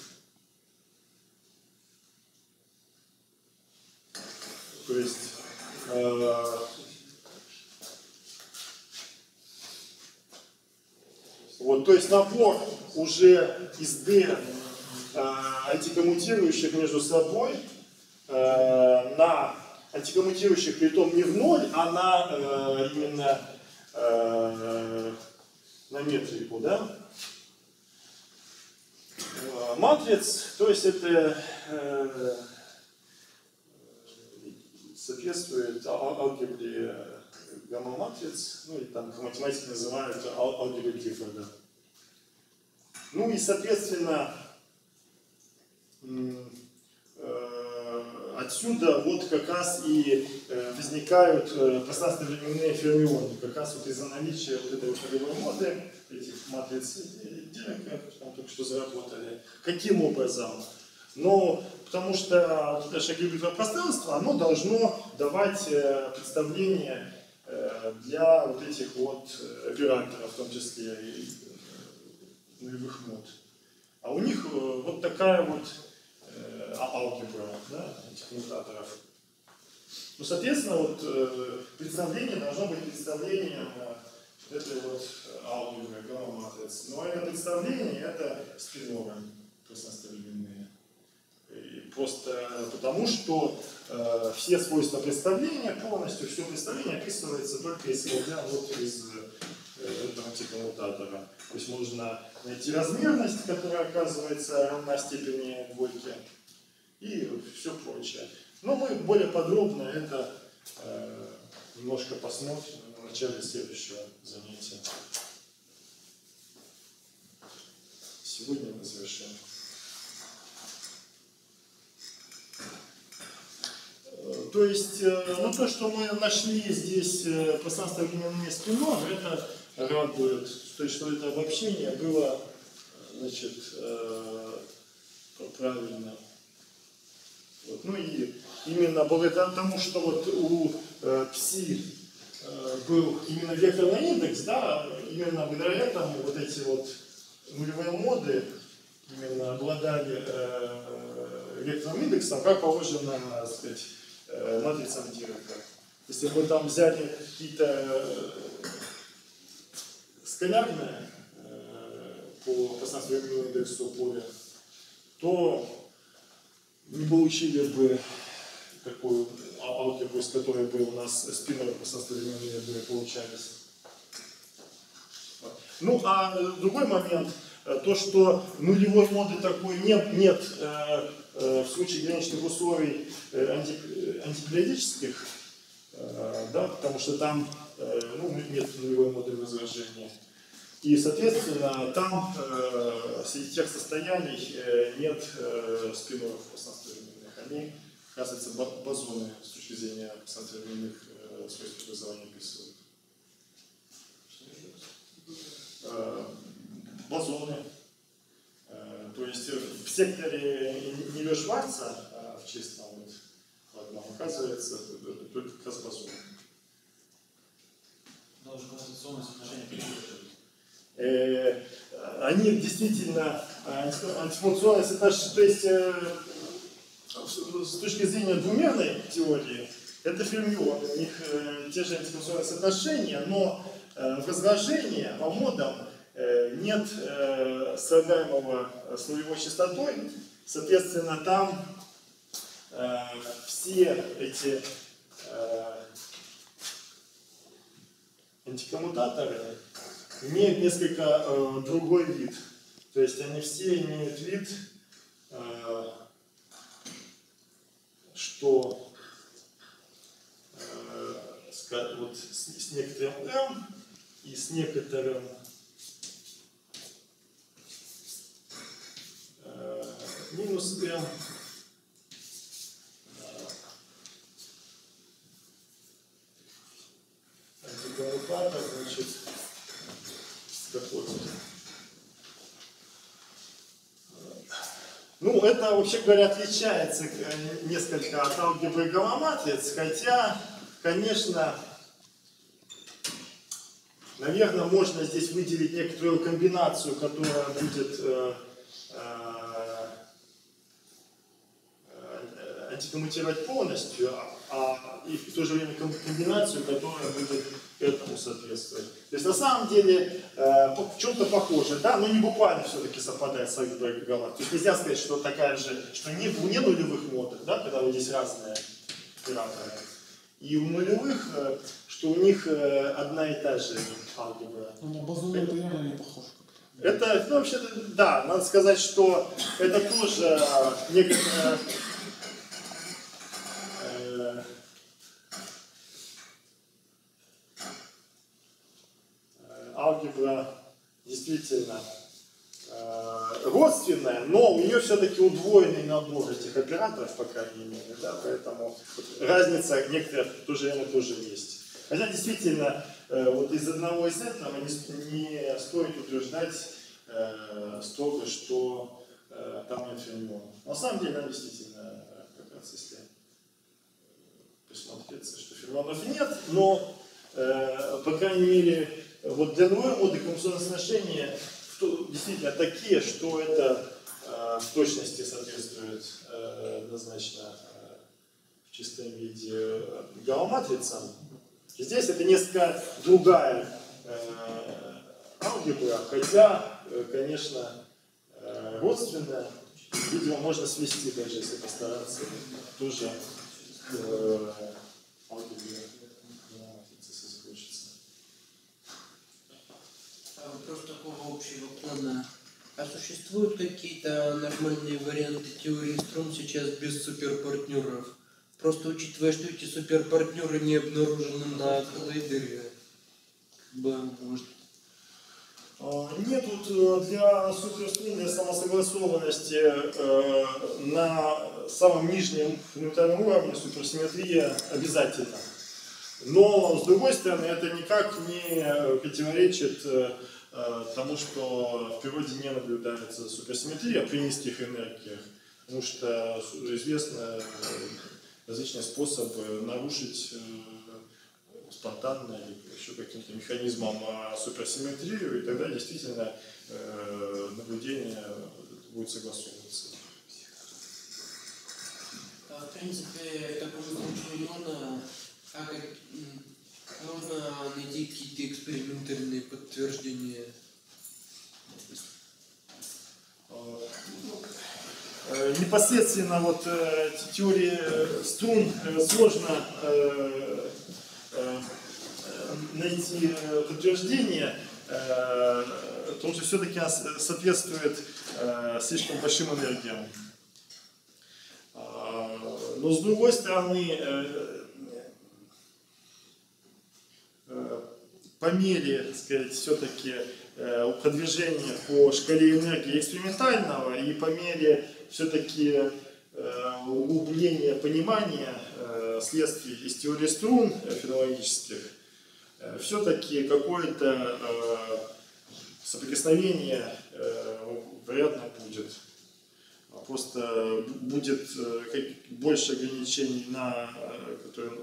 То есть вот, то есть набор уже из D антикоммутирующих между собой на антикоммутирующих притом не в ноль, а на именно на метрику, да? Матриц, то есть это соответствует алгебре гамма-матриц, ну и там математики называют алгеброй Клиффорда. Ну и, соответственно, отсюда вот как раз и возникают пространственно-временные фермионы, как раз вот из-за наличия вот этой вот нулевой моды, этих матриц Дирака, там только что заработали. Каким образом? Ну, потому что вот это шагообъектное пространство, оно должно давать представление для вот этих вот операторов, в том числе и нулевых мод. А у них вот такая вот алгебра, да, этих коммутаторов. Ну, соответственно, вот представление должно быть представлением вот этой вот алгебры, гамма-матриц. Но это представление, это спиноры пространственно-временные. Просто потому, что все свойства представления, полностью все представление описывается только исходя вот из этого антикоммутатора. То есть можно найти размерность, которая оказывается равна степени двойки, и все прочее. Но мы более подробно это немножко посмотрим в начале следующего занятия. Сегодня мы завершим. То есть, ну, то, что мы нашли здесь пространственно-временные спиноры, это радует. То есть, что это обобщение было, значит, правильно. Вот. Ну и именно благодаря тому, что вот у пси был именно векторный индекс, да, именно благодаря этому вот эти вот нулевые моды именно обладали векторным индексом, как положено, так сказать, матрицам Дирака. Если бы там взяли какие-то скалярные по пространственно-временному индексу поля, то не получили бы такую алгебру, из которой бы у нас спиноры пространственно-временные были получались. Ну, а другой момент, то, что нулевой моды такой нет в случае граничных условий антипериодических, да, потому что там нет нулевой моды возражения. И, соответственно, там среди тех состояний нет спиноров пространственно-временных. Они, оказывается, бозоны с точки зрения пространственно-временных свойств образования описывают. Бозоны. То есть в секторе Ниве-Шварца в чистом вот, оказывается только как раз бозоны. Но уже конституционное соотношение перепутали. Они действительно антифункционные соотношения, то есть с точки зрения двумерной теории, это фермионы, у них те же антифункционные соотношения, но в возражении по модам нет слагаемого с нулевой частотой, соответственно, там все эти антикоммутаторы имеют несколько другой вид. То есть они все имеют вид, что вот с некоторым m и с некоторым минус m антикоммутатор, значит, какой-то. Ну, это, вообще говоря, отличается несколько от алгебры гамма-матриц, хотя, конечно, наверное, можно здесь выделить некоторую комбинацию, которая будет антикоммутировать полностью, и в то же время комбинацию, которая будет этому соответствовать. То есть на самом деле в чем-то похоже, да, но не буквально все-таки совпадает с алгеброй гамма. То есть нельзя сказать, что такая же, что не в нулевых модах, да, когда вот здесь разные операторы. И у нулевых, что у них одна и та же алгебра. На бозоны это явно не похоже. Это, ну, вообще, да, надо сказать, что это тоже некоторая алгебра действительно родственная, но у нее все-таки удвоенный набор этих операторов, по крайней мере, да, поэтому разница некоторая в то же время тоже есть. Хотя действительно вот из одного из этого не стоит утверждать строго, что там нет фермионов. На самом деле, нам действительно, как раз если присмотреться, что фермионов нет, но, по крайней мере, вот для нулевой моды коммутационные сношения действительно такие, что это в точности соответствует однозначно в чистом виде галоматрицам. Здесь это несколько другая алгебра, хотя, конечно, родственная. Видимо, можно свести даже, если постараться, тоже алгебре галоматрицы, если захочется. Вопрос такого общего плана. А существуют какие-то нормальные варианты теории струн сейчас без суперпартнеров? Просто учитывая, что эти суперпартнеры не обнаружены на коллайдере, может... Нет, тут для суперструнной самосогласованности на самом нижнем фундаментальном уровне суперсимметрия обязательно. Но, с другой стороны, это никак не противоречит тому, что в природе не наблюдается суперсимметрия при низких энергиях, потому что известны различные способы нарушить спонтанно или еще каким-то механизмом суперсимметрию, и тогда действительно наблюдение будет согласовываться. В принципе, в таком случае можно найти какие-то экспериментальные подтверждения. Непосредственно вот теории струн сложно найти подтверждение, потому что все-таки она соответствует слишком большим энергиям. Но с другой стороны, по мере, так сказать, все-таки продвижения по шкале энергии экспериментального и по мере все-таки углубления понимания следствий из теории струн феноменологических, все-таки какое-то соприкосновение вероятно будет. Просто будет больше ограничений, которые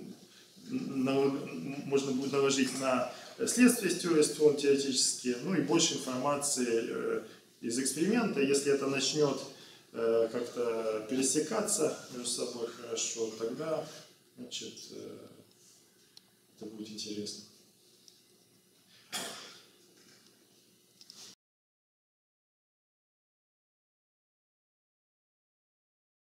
можно будет наложить на следствие из теории струн теоретически, ну и больше информации из эксперимента. Если это начнет как-то пересекаться между собой хорошо, тогда, значит, это будет интересно.